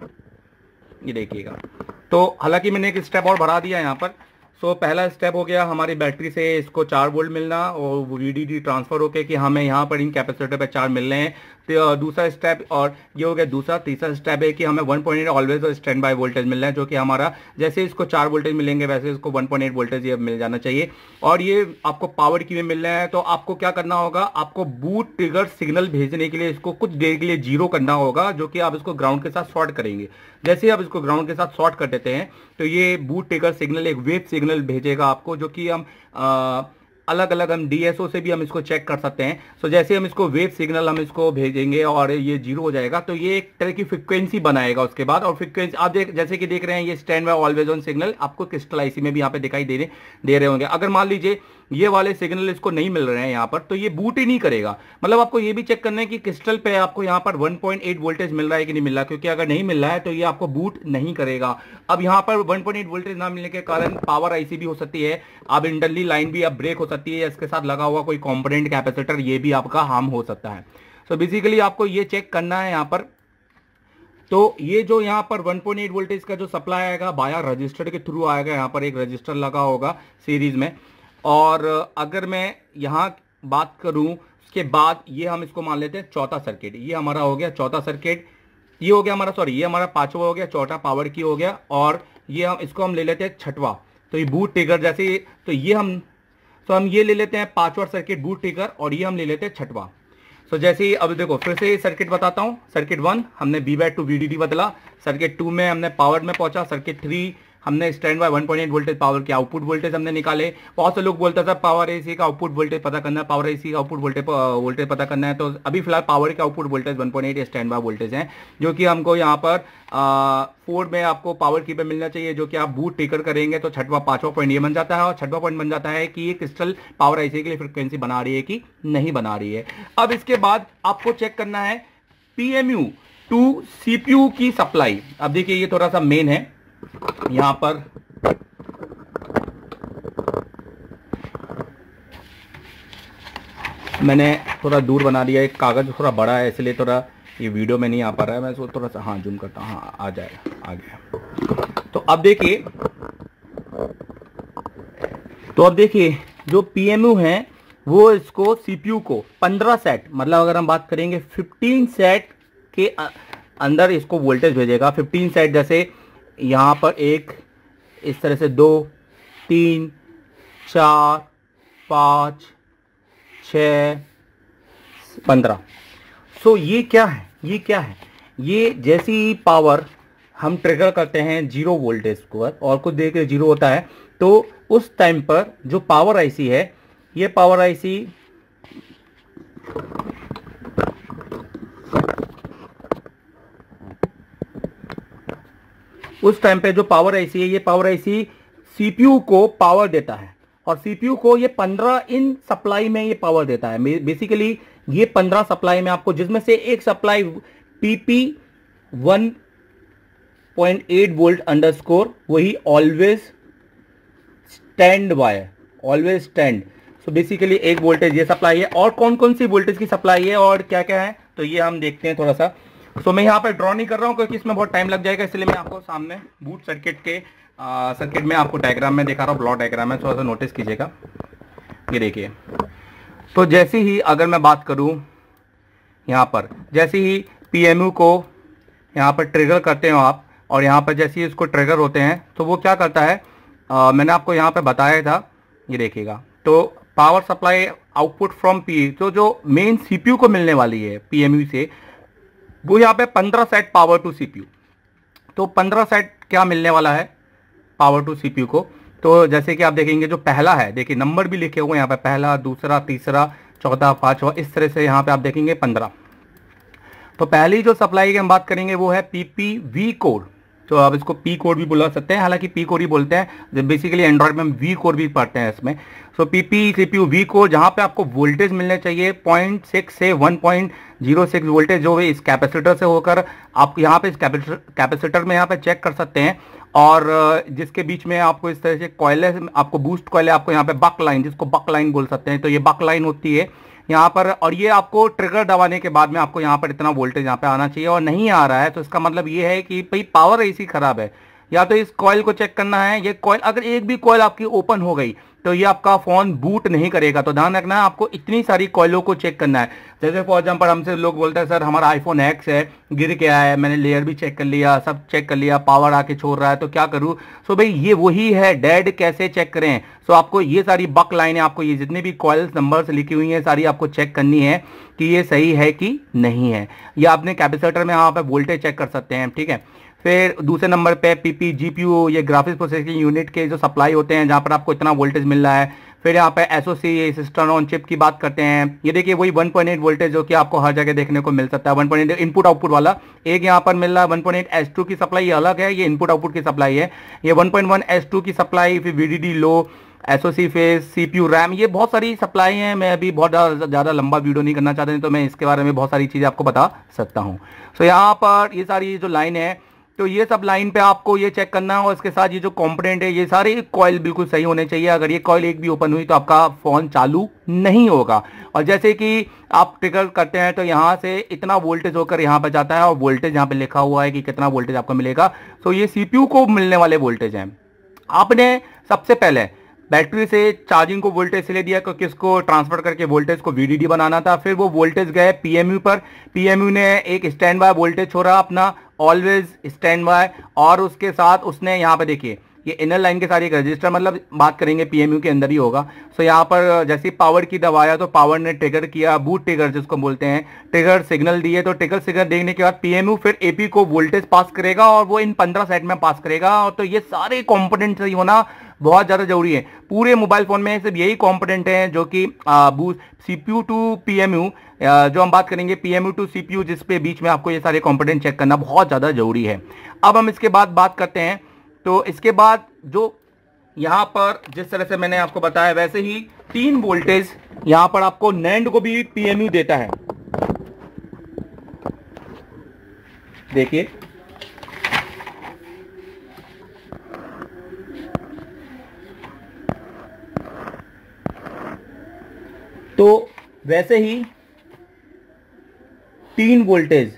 ये देखिएगा, तो हालांकि मैंने एक स्टेप और बढ़ा दिया यहाँ पर। सो so, पहला स्टेप हो गया हमारी बैटरी से इसको चार वोल्ट मिलना और वीडीडी ट्रांसफर होके कि हमें यहाँ पर इन कैपेसिटर पे चार मिल रहे हैं। तो दूसरा स्टेप और ये हो गया दूसरा। तीसरा स्टेप है कि हमें one point eight always stand by voltage मिल रहा है, जो कि हमारा जैसे इसको चार वोल्टेज मिलेंगे वैसे इसको वन पॉइंट एट वोल्टेज ये मिल जाना चाहिए। और ये आपको पावर की में मिल रहा है। तो आपको क्या करना होगा, आपको बूट ट्रिगर सिग्नल भेजने के लिए इसको कुछ देर के लिए जीरो करना होगा, जो कि आप इसको ग्राउंड के साथ शॉर्ट करेंगे। जैसे आप इसको ग्राउंड के साथ शॉर्ट कर देते हैं तो ये बूट ट्रिगर सिग्नल एक वेव सिग्नल भेजेगा आपको, जो कि हम आ, अलग अलग हम डीएसओ से भी हम इसको चेक कर सकते हैं। सो जैसे हम इसको वेव सिग्नल हम इसको भेजेंगे और ये जीरो हो जाएगा तो ये एक तरह की फ्रीक्वेंसी बनाएगा उसके बाद। और फ्रीक्वेंसी आप देख जैसे कि देख रहे हैं ये stand by always on signal आपको क्रिस्टल आईसी में भी यहाँ पे दिखाई दे रहे दे रहे होंगे। अगर मान लीजिए ये वाले सिग्नल इसको नहीं मिल रहे हैं यहाँ पर, तो ये बूट ही नहीं करेगा। मतलब आपको ये भी चेक करना है कि क्रिस्टल पे आपको यहाँ पर वन पॉइंट एट वोल्टेज मिल रहा है कि नहीं मिल रहा है, क्योंकि अगर नहीं मिल रहा है तो ये आपको बूट नहीं करेगा। अब यहाँ पर वन पॉइंट एट वोल्टेज ना मिलने के कारण पावर आईसी भी हो सकती है, अब इंटरनली लाइन भी अब ब्रेक हो सकती है, इसके साथ लगा हुआ कोई कॉम्पोनेंट कैपेसिटर ये भी आपका हार्म हो सकता है। सो बेसिकली आपको ये चेक करना है यहाँ पर। तो ये जो यहाँ पर वन पॉइंट एट वोल्टेज का जो सप्लाई आएगा बाया रजिस्टर के थ्रू आएगा, यहाँ पर एक रजिस्टर लगा होगा सीरीज में। और अगर मैं यहाँ बात करूं उसके बाद ये हम इसको मान लेते हैं चौथा सर्किट। ये हमारा हो गया चौथा सर्किट, ये हो गया हमारा सॉरी ये हमारा पांचवा हो गया, चौथा पावर की हो गया, और ये हम इसको हम ले लेते हैं छठवा। तो ये बूट ट्रिगर जैसे, तो ये हम तो हम ये ले लेते हैं पांचवा सर्किट बूट ट्रिगर, और ये हम ले लेते हैं छठवा। सो जैसे ही अब देखो फिर से सर्किट बताता हूं। सर्किट वन हमने बी बैट टू वीडीडी बदला, सर्किट टू में हमने पावर में पहुंचा, सर्किट थ्री हमने stand by one point eight voltage power के आउटपुट वोल्टेज हमने निकाले। बहुत से लोग बोलते थे पावर एसी का आउटपुट वोल्टेज पता करना है, पावर एसी का आउटपुट वोल्टेज वोल्टेज पता करना है। तो अभी फिलहाल पावर के output voltage one point eight stand by voltage है, जो कि हमको यहाँ पर फोर में आपको पावर की पे मिलना चाहिए, जो कि आप बूट ट्रिगर करेंगे तो छठवा पांचवा पॉइंट ये बन जाता है। और छठवा पॉइंट बन जाता है कि ये क्रिस्टल पावर आईसी के लिए फ्रिक्वेंसी बना रही है कि नहीं बना रही है। अब इसके बाद आपको चेक करना है पीएमयू टू सीपीयू की सप्लाई। अब देखिए ये थोड़ा सा मेन है, यहां पर मैंने थोड़ा दूर बना दिया, एक कागज थोड़ा बड़ा है इसलिए थोड़ा ये वीडियो में नहीं आ पा रहा है। मैं इसको थोड़ा सा हाँ जूम करता हूँ, हाँ आ जाएगा, आ गया। तो अब देखिए तो अब देखिए जो पीएमयू है वो इसको सीपीयू को पंद्रह सेट, मतलब अगर हम बात करेंगे पंद्रह सेट के अंदर इसको वोल्टेज भेजेगा। पंद्रह सेट जैसे यहाँ पर एक, इस तरह से दो, तीन, चार, पाँच, छः, पंद्रह। सो ये क्या है, ये क्या है, ये जैसी पावर हम ट्रिगर करते हैं जीरो वोल्टेज को और कुछ देर के जीरो होता है, तो उस टाइम पर जो पावर आईसी है, ये पावर आईसी उस टाइम पे जो पावर आईसी है, ये पावर आईसी सीपीयू को पावर देता है और सीपीयू को ये पंद्रह इन सप्लाई में ये पावर देता है। बेसिकली ये पंद्रह सप्लाई में आपको, जिसमें से एक supply PP one point eight volt underscore, वही always stand by, always stand. So basically एक वोल्टेज ये सप्लाई है। और कौन कौन सी वोल्टेज की सप्लाई है और क्या क्या है, तो ये हम देखते हैं थोड़ा सा। सो so, मैं यहाँ पर ड्रॉ नहीं कर रहा हूँ क्योंकि इसमें बहुत टाइम लग जाएगा, इसलिए मैं आपको सामने बूट सर्किट के सर्किट में आपको डायग्राम में दिखा रहा हूँ, ब्लॉक डायग्राम है, थोड़ा सा नोटिस कीजिएगा। ये देखिए, तो जैसे ही अगर मैं बात करूँ यहाँ पर, जैसे ही पीएमयू को यहाँ पर ट्रिगर करते हो आप और यहाँ पर जैसे ही इसको ट्रिगर होते हैं तो वो क्या करता है, आ, मैंने आपको यहाँ पर बताया था, ये देखिएगा। तो power supply output from P, तो जो मेन सीपीयू को मिलने वाली है पीएमयू से, वो यहाँ पे पंद्रह सेट पावर टू सीपीयू। तो पंद्रह सेट क्या मिलने वाला है पावर टू सीपीयू को, तो जैसे कि आप देखेंगे जो पहला है, देखिए नंबर भी लिखे हुए यहाँ पे, पहला, दूसरा, तीसरा, चौथा, पांचवा, इस तरह से यहाँ पे आप देखेंगे पंद्रह। तो पहली जो सप्लाई की हम बात करेंगे वो है पीपीवी कोड, तो आप इसको पी कोड भी बुला सकते हैं, हालांकि पी कोड ही बोलते हैं, बेसिकली एंड्रॉइड में वी कोड भी पढ़ते हैं इसमें। So PP CPU V code, जहां पे आपको वोल्टेज मिलने चाहिए पॉइंट सिक्स से one point zero six voltage, जो इस कैपेसिटर से होकर आप यहाँ पे इस कैपेसिटर में यहाँ पे चेक कर सकते हैं। और जिसके बीच में आपको इस तरह से कॉइल, आपको बूस्ट कॉइल, आपको यहाँ पे बक लाइन, जिसको बक लाइन बोल सकते हैं, तो ये बक लाइन होती है यहाँ पर। और ये आपको ट्रिगर दबाने के बाद में आपको यहाँ पर इतना वोल्टेज यहाँ पे आना चाहिए, और नहीं आ रहा है तो इसका मतलब ये है कि भाई पावर ऐसी खराब है, या तो इस कॉइल को चेक करना है। ये कॉइल, अगर एक भी कॉइल आपकी ओपन हो गई तो ये आपका फोन बूट नहीं करेगा। तो ध्यान रखना है, आपको इतनी सारी कॉइलों को चेक करना है। जैसे फॉर एग्जाम्पल हमसे लोग बोलते हैं सर हमारा आईफोन एक्स है, गिर गया है, मैंने लेयर भी चेक कर लिया, सब चेक कर लिया, पावर आके छोड़ रहा है, तो क्या करूं। सो भाई ये वही है, डेड कैसे चेक करें। सो आपको ये सारी बक लाइनें, आपको ये जितने भी कॉइल्स नंबर्स लिखी हुई हैं, सारी आपको चेक करनी है कि ये सही है कि नहीं है। या अपने कैपेसिटर में यहाँ पे वोल्टेज चेक कर सकते हैं, ठीक है। फिर दूसरे नंबर पे पीपी जीपीयू, ये ग्राफिक्स प्रोसेसिंग यूनिट के जो सप्लाई होते हैं, जहां पर आपको इतना वोल्टेज मिल रहा है। फिर यहाँ पे एसओसी, सिस्टम ऑन चिप की बात करते हैं। ये देखिए वही वन पॉइंट एट वोल्टेज जो कि आपको हर जगह देखने को मिल सकता है, one point eight input output वाला। एक यहाँ पर मिल रहा है one point eight S two की सप्लाई, ये अलग है, ये इनपुट आउटपुट की सप्लाई है। ये one point one S two की सप्लाई, फिर VDD low, SOC face, CPU RAM, ये बहुत सारी सप्लाई हैं। मैं अभी बहुत ज़्यादा लंबा वीडियो नहीं करना चाहता, तो मैं इसके बारे में बहुत सारी चीज़ें आपको बता सकता हूँ। सो यहाँ पर ये सारी जो लाइन है, तो ये सब लाइन पे आपको ये चेक करना है। और इसके साथ ये जो कंपोनेंट है, ये सारे कॉइल बिल्कुल सही होने चाहिए। अगर ये कॉइल एक भी ओपन हुई तो आपका फ़ोन चालू नहीं होगा। और जैसे कि आप ट्रिगर करते हैं तो यहाँ से इतना वोल्टेज होकर यहाँ पर जाता है, और वोल्टेज यहाँ पे लिखा हुआ है कि कितना वोल्टेज आपको मिलेगा। तो ये सीपीयू को मिलने वाले वोल्टेज हैं। आपने सबसे पहले बैटरी से चार्जिंग को वोल्टेज से ले दिया क्योंकि इसको ट्रांसफर करके वोल्टेज को वीडीडी बनाना था। फिर वो वोल्टेज गए पीएमयू पर, पीएमयू ने एक स्टैंड बाय वोल्टेज छोड़ा अपना, ऑलवेज स्टैंड बाय। और उसके साथ उसने यहाँ पे देखिए ये इनर लाइन के सारे एक रजिस्टर, मतलब बात करेंगे पीएमयू के अंदर ही होगा। सो यहाँ पर जैसे पावर की दबाया तो पावर ने ट्रिगर किया, बूट ट्रिगर जिसको बोलते हैं, ट्रिगर सिग्नल दिए। तो ट्रिगर सिग्नल देने के बाद पीएमयू फिर एपी को वोल्टेज पास करेगा, और वो इन पंद्रह सेट में पास करेगा। और तो ये सारे कॉम्पोनेंट सही होना बहुत ज़्यादा जरूरी है। पूरे मोबाइल फोन में सिर्फ यही कॉम्पोनेंट हैं जो कि सीपीयू टू पीएमयू, जो हम बात करेंगे पीएमयू टू सीपीयू, जिस पे बीच में आपको ये सारे कॉम्पोनेंट चेक करना बहुत ज़्यादा जरूरी है। अब हम इसके बाद बात करते हैं, तो इसके बाद जो यहाँ पर जिस तरह से मैंने आपको बताया, वैसे ही तीन वोल्टेज यहाँ पर आपको नैंड को भी पीएमयू देता है। देखिए तो वैसे ही तीन वोल्टेज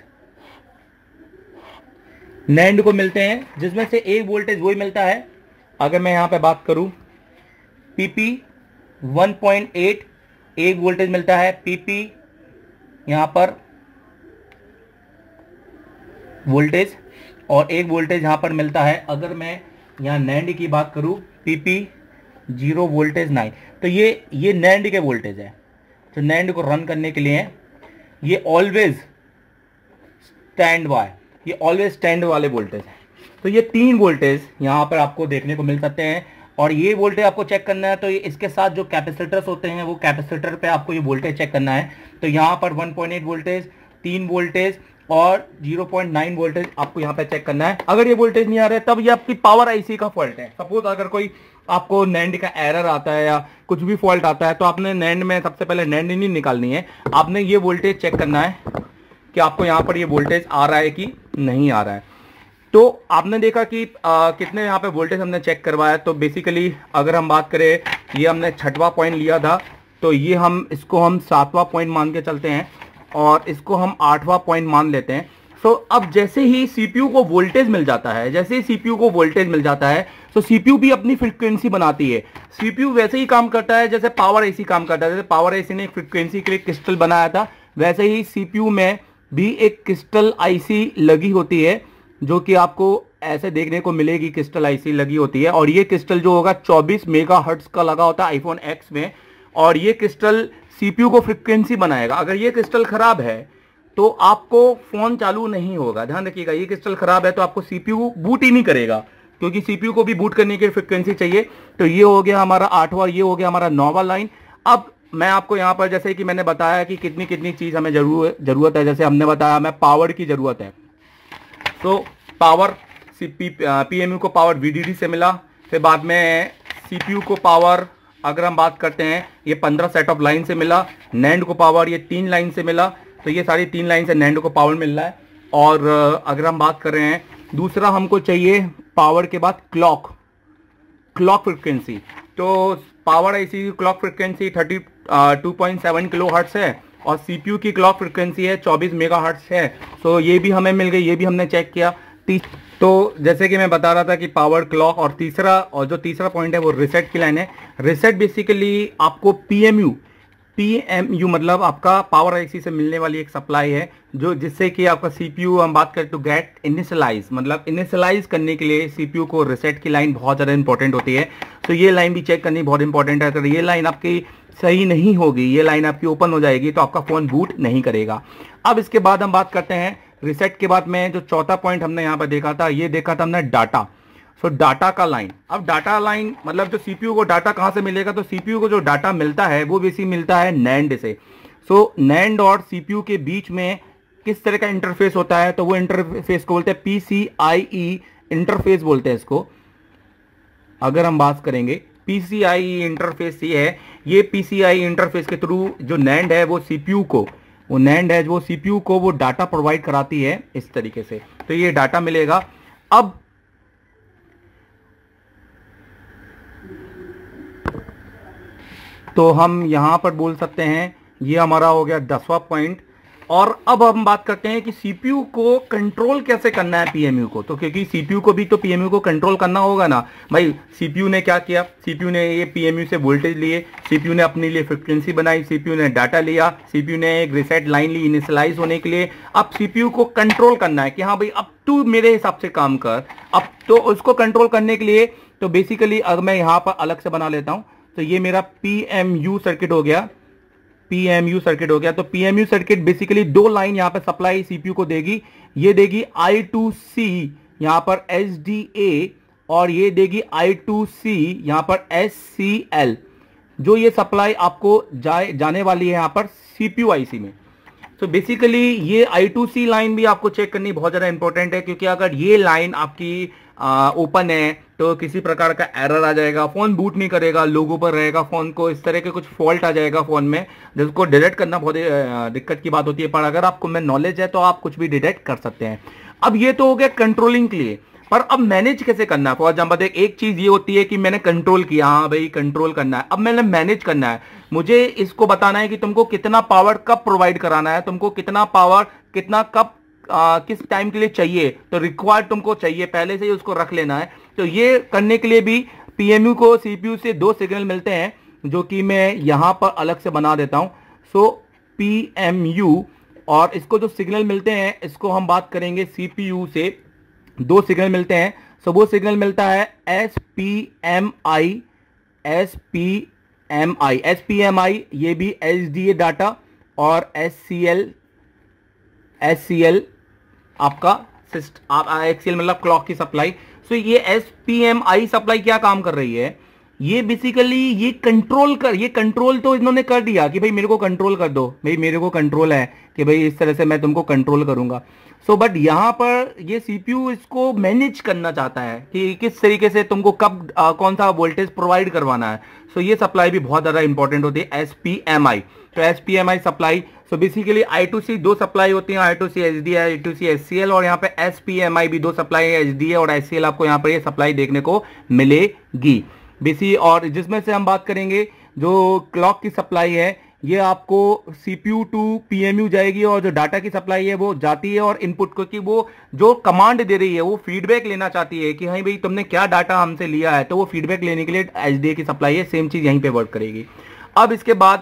नैंड को मिलते हैं, जिसमें से एक वोल्टेज वही मिलता है। अगर मैं यहां पे बात करूं पीपी वन पॉइंट एट एक वोल्टेज मिलता है, पीपी यहां पर वोल्टेज, और एक वोल्टेज यहां पर मिलता है। अगर मैं यहां नैंड की बात करूं पीपी जीरो वोल्टेज नाइन, तो ये ये नैंड के वोल्टेज है जो नैंड को रन करने के लिए ये ऑलवेज स्टैंड बाय, ये ऑलवेज स्टैंड वाले वोल्टेज है। तो ये तीन वोल्टेज यहां पर आपको देखने को मिल सकते हैं, और ये वोल्टेज आपको चेक करना है तो ये इसके साथ जो कैपेसिटर्स होते हैं वो कैपेसिटर पे आपको ये वोल्टेज चेक करना है। तो यहाँ पर वन पॉइंट एट वोल्टेज, तीन वोल्टेज और ज़ीरो पॉइंट नाइन वोल्टेज आपको यहाँ पे चेक करना है। अगर ये वोल्टेज नहीं आ रहा है तब ये आपकी पावर आईसी का फॉल्ट है। सपोज अगर कोई आपको नैंड का एरर आता है या कुछ भी फॉल्ट आता है तो आपने नैंड में सबसे पहले नैंड नहीं निकालनी है, आपने ये वोल्टेज चेक करना है कि आपको यहाँ पर ये वोल्टेज आ रहा है कि नहीं आ रहा है। तो आपने देखा कि आ, कितने यहाँ पे वोल्टेज हमने चेक करवाया। तो बेसिकली अगर हम बात करें, ये हमने छठवां पॉइंट लिया था, तो ये हम इसको हम सातवां पॉइंट मान के चलते हैं और इसको हम आठवां पॉइंट मान लेते हैं। सो so, अब जैसे ही सीपीयू को वोल्टेज मिल जाता है, जैसे ही सीपीयू को वोल्टेज मिल जाता है तो सीपीयू भी अपनी फ्रीक्वेंसी बनाती है। सीपीयू वैसे ही काम करता है जैसे पावर एसी काम करता है। जैसे पावर एसी ने एक फ्रीक्वेंसी के लिए क्रिस्टल बनाया था, वैसे ही सीपीयू में भी एक क्रिस्टल आईसी लगी होती है, जो कि आपको ऐसे देखने को मिलेगी। क्रिस्टल आईसी लगी होती है और ये क्रिस्टल जो होगा चौबीस मेगाहर्ट्ज का लगा होता है आईफोन एक्स में, और ये क्रिस्टल सीपीयू को फ्रीक्वेंसी बनाएगा। अगर ये क्रिस्टल खराब है तो आपको फोन चालू नहीं होगा। ध्यान रखिएगा, ये क्रिस्टल खराब है तो आपको सीपीयू बूट ही नहीं करेगा, क्योंकि सीपीयू को भी बूट करने की फ्रीक्वेंसी चाहिए। तो ये हो गया हमारा आठवां, ये हो गया हमारा नौवां लाइन। अब मैं आपको यहाँ पर जैसे कि मैंने बताया कि कितनी कितनी चीज हमें जरूर जरूरत है। जैसे हमने बताया हमें पावर की जरूरत है, तो पावर पीएमयू को पावर वीडीडी से मिला, फिर बाद में सीपीयू को पावर अगर हम बात करते हैं ये पंद्रह सेट ऑफ लाइन से मिला, नैंड को पावर ये तीन लाइन से मिला। तो ये सारी तीन लाइन से नैंड को पावर मिल रहा है। और अगर हम बात कर रहे हैं दूसरा, हमको चाहिए पावर के बाद क्लॉक क्लॉक फ्रिक्वेंसी। तो power IC clock frequency thirty two point seven kilo hertz है और सीपीयू की क्लॉक फ्रिक्वेंसी है चौबीस मेगाहर्ट्ज है। तो ये भी हमें मिल गई, ये भी हमने चेक किया। तो जैसे कि मैं बता रहा था कि पावर, क्लॉक और तीसरा, और जो तीसरा पॉइंट है वो रिसेट की लाइन है। रिसेट बेसिकली आपको पीएमयू पीएमयू मतलब आपका पावर आईसी से मिलने वाली एक सप्लाई है, जो जिससे कि आपका सीपीयू, हम बात करें तो गेट इनिशियलाइज, मतलब इनिशियलाइज करने के लिए सीपीयू को रिसेट की लाइन बहुत ज़्यादा इंपॉर्टेंट होती है। तो ये लाइन भी चेक करनी बहुत इंपॉर्टेंट है। अगर ये लाइन आपकी सही नहीं होगी, ये लाइन आपकी ओपन हो जाएगी, तो आपका फोन बूट नहीं करेगा। अब इसके बाद हम बात करते हैं रिसेट के बाद में जो चौथा पॉइंट हमने यहाँ पर देखा था, ये देखा था हमने डाटा। सो डाटा का लाइन, अब डाटा लाइन मतलब जो सीपीयू को डाटा कहाँ से मिलेगा, तो सीपीयू को जो डाटा मिलता है वो बेसिक मिलता है नैंड से। सो नैंड और सीपीयू के बीच में किस तरह का इंटरफेस होता है, तो वो इंटरफेस को बोलते हैं पीसीआईई इंटरफेस बोलते हैं इसको। अगर हम बात करेंगे पीसीआईई इंटरफेस ये है, ये पीसीआई इंटरफेस के थ्रू जो नैंड है वो सीपीयू को वो नैंड है वो सीपीयू को वो डाटा प्रोवाइड कराती है इस तरीके से। तो ये डाटा मिलेगा। अब तो हम यहां पर बोल सकते हैं ये हमारा हो गया दसवां पॉइंट। और अब हम बात करते हैं कि सीपीयू को कंट्रोल कैसे करना है पीएमयू को। तो क्योंकि सीपीयू को भी तो पीएमयू को कंट्रोल करना होगा ना भाई। सीपीयू ने क्या किया, सीपीयू ने ये पीएमयू से वोल्टेज लिए, सीपीयू ने अपने लिए फ्रीक्वेंसी बनाई, सीपीयू ने डाटा लिया, सीपीयू ने एक रिसेट लाइन ली इनिशियलाइज होने के लिए। अब सीपीयू को कंट्रोल करना है कि हाँ भाई अब तू मेरे हिसाब से काम कर। अब तो उसको कंट्रोल करने के लिए तो बेसिकली अगर मैं यहाँ पर अलग से बना लेता हूँ, तो ये मेरा पीएमयू सर्किट हो गया, पीएमयू सर्किट हो गया। तो पीएमयू सर्किट बेसिकली दो लाइन यहां पे सप्लाई सीपीयू को देगी। ये देगी आई टू सी यहां पर एसडीए, और ये देगी आई टू सी यहां पर एससीएल, जो ये सप्लाई आपको जाए जाने वाली है यहां पर सीपीयू आईसी में। तो बेसिकली ये आई टू सी लाइन भी आपको चेक करनी बहुत ज्यादा इंपॉर्टेंट है, क्योंकि अगर ये लाइन आपकी ओपन है तो किसी प्रकार का एरर आ जाएगा, फोन बूट नहीं करेगा, लोगो पर रहेगा फोन को, इस तरह के कुछ फॉल्ट आ जाएगा फोन में, जिसको डिटेक्ट करना बहुत दिक्कत की बात होती है। पर अगर आपको में नॉलेज है तो आप कुछ भी डिटेक्ट कर सकते हैं। अब ये तो हो गया कंट्रोलिंग के लिए। पर अब मैनेज कैसे करना है। फॉर एग्जाम्पल एक चीज ये होती है कि मैंने कंट्रोल किया, हाँ भाई कंट्रोल करना है, अब मैंने मैनेज करना है, मुझे इसको बताना है कि तुमको कितना पावर कब प्रोवाइड कराना है, तुमको कितना पावर कितना कब आ, किस टाइम के लिए चाहिए, तो रिक्वायर्ड तुमको चाहिए पहले से ही उसको रख लेना है। तो ये करने के लिए भी पीएमयू को सीपीयू से दो सिग्नल मिलते हैं, जो कि मैं यहां पर अलग से बना देता हूं। सो पीएमयू, और इसको जो सिग्नल मिलते हैं इसको हम बात करेंगे सीपीयू से दो सिग्नल मिलते हैं। सो वो सिग्नल मिलता है S P M I, S P M I, S P M I ये भी एच डी ए डाटा, और S C L, S C L आपका सिस्टम, आप एक्सीएल मतलब क्लॉक की सप्लाई। सो ये S P M I supply क्या काम कर रही है, ये बेसिकली ये कंट्रोल कर, ये कंट्रोल तो इन्होंने कर दिया कि भाई मेरे को कंट्रोल कर दो, भाई मेरे को कंट्रोल है कि भाई इस तरह से मैं तुमको कंट्रोल करूंगा। सो बट यहां पर ये सीपीयू इसको मैनेज करना चाहता है कि किस तरीके से तुमको कब आ, कौन सा वोल्टेज प्रोवाइड करवाना है। सो ये सप्लाई भी बहुत ज्यादा इंपॉर्टेंट होती है, एस पी एम आई। तो S P M I supply, so basically I two C दो सप्लाई होती है, I two C H D है, I two C H C L, और यहाँ पे एस पी एम आई भी दो सप्लाई है, एच डी है और एच सी एल, आपको यहाँ पर ये सप्लाई देखने को मिलेगी बेसी। और जिसमें से हम बात करेंगे जो क्लॉक की सप्लाई है, ये आपको सीपीयू टू पीएमयू जाएगी, और जो डाटा की सप्लाई है वो जाती है और इनपुट को, कि वो जो कमांड दे रही है वो फीडबैक लेना चाहती है कि हाँ भाई तुमने क्या डाटा हमसे लिया है, तो वो फीडबैक लेने के लिए एचडीए की सप्लाई है, सेम चीज यहीं पे वर्क करेगी। अब इसके बाद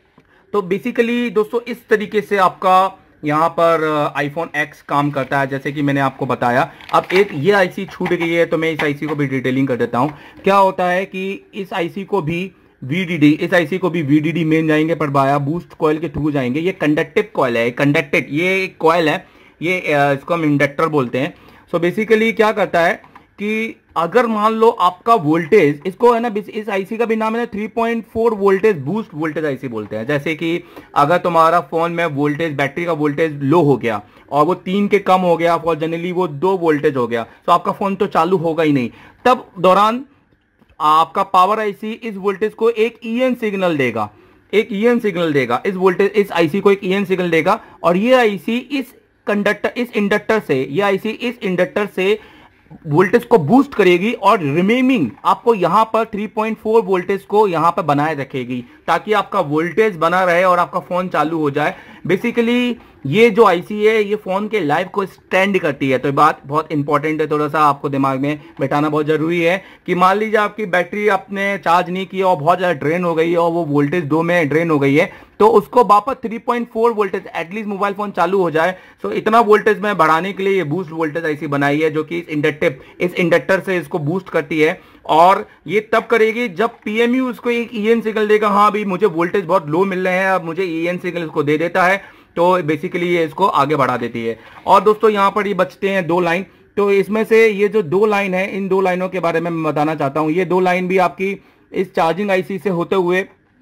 तो बेसिकली दोस्तों इस तरीके से आपका यहाँ पर आईफोन एक्स काम करता है, जैसे कि मैंने आपको बताया। अब एक ये आईसी छूट गई है, तो मैं इस आईसी को भी डिटेलिंग कर देता हूँ। क्या होता है कि इस आईसी को भी वीडीडी, इस आईसी को भी वीडीडी मेन जाएंगे, पर बाया बूस्ट कॉइल के थ्रू जाएंगे। ये कंडक्टिव कॉइल है, कंडक्टेड ये एक कॉइल है, ये इसको हम इंडक्टर बोलते हैं। सो बेसिकली क्या करता है कि अगर मान लो आपका वोल्टेज, इसको है ना, इस आईसी का भी नाम है three point four voltage boost voltage IC बोलते हैं। जैसे कि अगर तुम्हारा फोन में वोल्टेज, बैटरी का वोल्टेज लो हो गया और वो तीन के कम हो गया, और जनरली वो दो वोल्टेज हो गया, तो आपका फोन तो चालू होगा ही नहीं। तब दौरान आपका पावर आईसी इस वोल्टेज को एक ईएन सिग्नल देगा, एक ईएन सिग्नल देगा इस वोल्टेज, इस आईसी को एक ईएन सिग्नल देगा, और ये आईसी इस कंडक्टर, इस इंडक्टर से, ये आईसी इस इंडक्टर से वोल्टेज को बूस्ट करेगी, और रिमेनिंग आपको यहां पर थ्री पॉइंट फोर वोल्टेज को यहां पर बनाए रखेगी, ताकि आपका वोल्टेज बना रहे और आपका फोन चालू हो जाए। बेसिकली ये जो आईसी है ये फोन के लाइफ को स्टैंड करती है। तो बात बहुत इंपॉर्टेंट है, थोड़ा सा आपको दिमाग में बैठाना बहुत जरूरी है कि मान लीजिए आपकी बैटरी आपने चार्ज नहीं की और बहुत ज्यादा ड्रेन हो गई है, और वो वोल्टेज दो में ड्रेन हो गई है, तो उसको वापस three point four voltage at least mobile phone चालू हो जाए। सो इतना वोल्टेज में बढ़ाने के लिए ये बूस्ट वोल्टेज आईसी बनाई है, जो कि इस इंडक्टिव, इस इंडक्टर से इसको बूस्ट करती है। और ये तब करेगी जब पीएमयू उसको एक ईएन सिग्नल देगा, हाँ भाई मुझे वोल्टेज बहुत लो मिल रहे हैं, अब मुझे ईएन सिग्नल इसको दे देता है, तो बेसिकली ये इसको आगे बढ़ा देती है। और दोस्तों यहाँ पर ये बचते हैं दो लाइन, तो इसमें से ये जो दो लाइन है, इन दो लाइनों के बारे में मैं बताना चाहता हूँ। ये दो लाइन भी आपकी इस चार्जिंग आईसी से होते हुए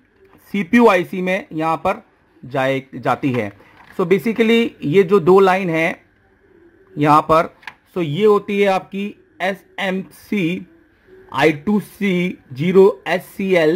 सीपीयू आईसी में यहाँ पर जाए जाती है। सो बेसिकली ये जो दो लाइन है यहाँ पर, सो ये होती है आपकी S M C I two C zero S C L,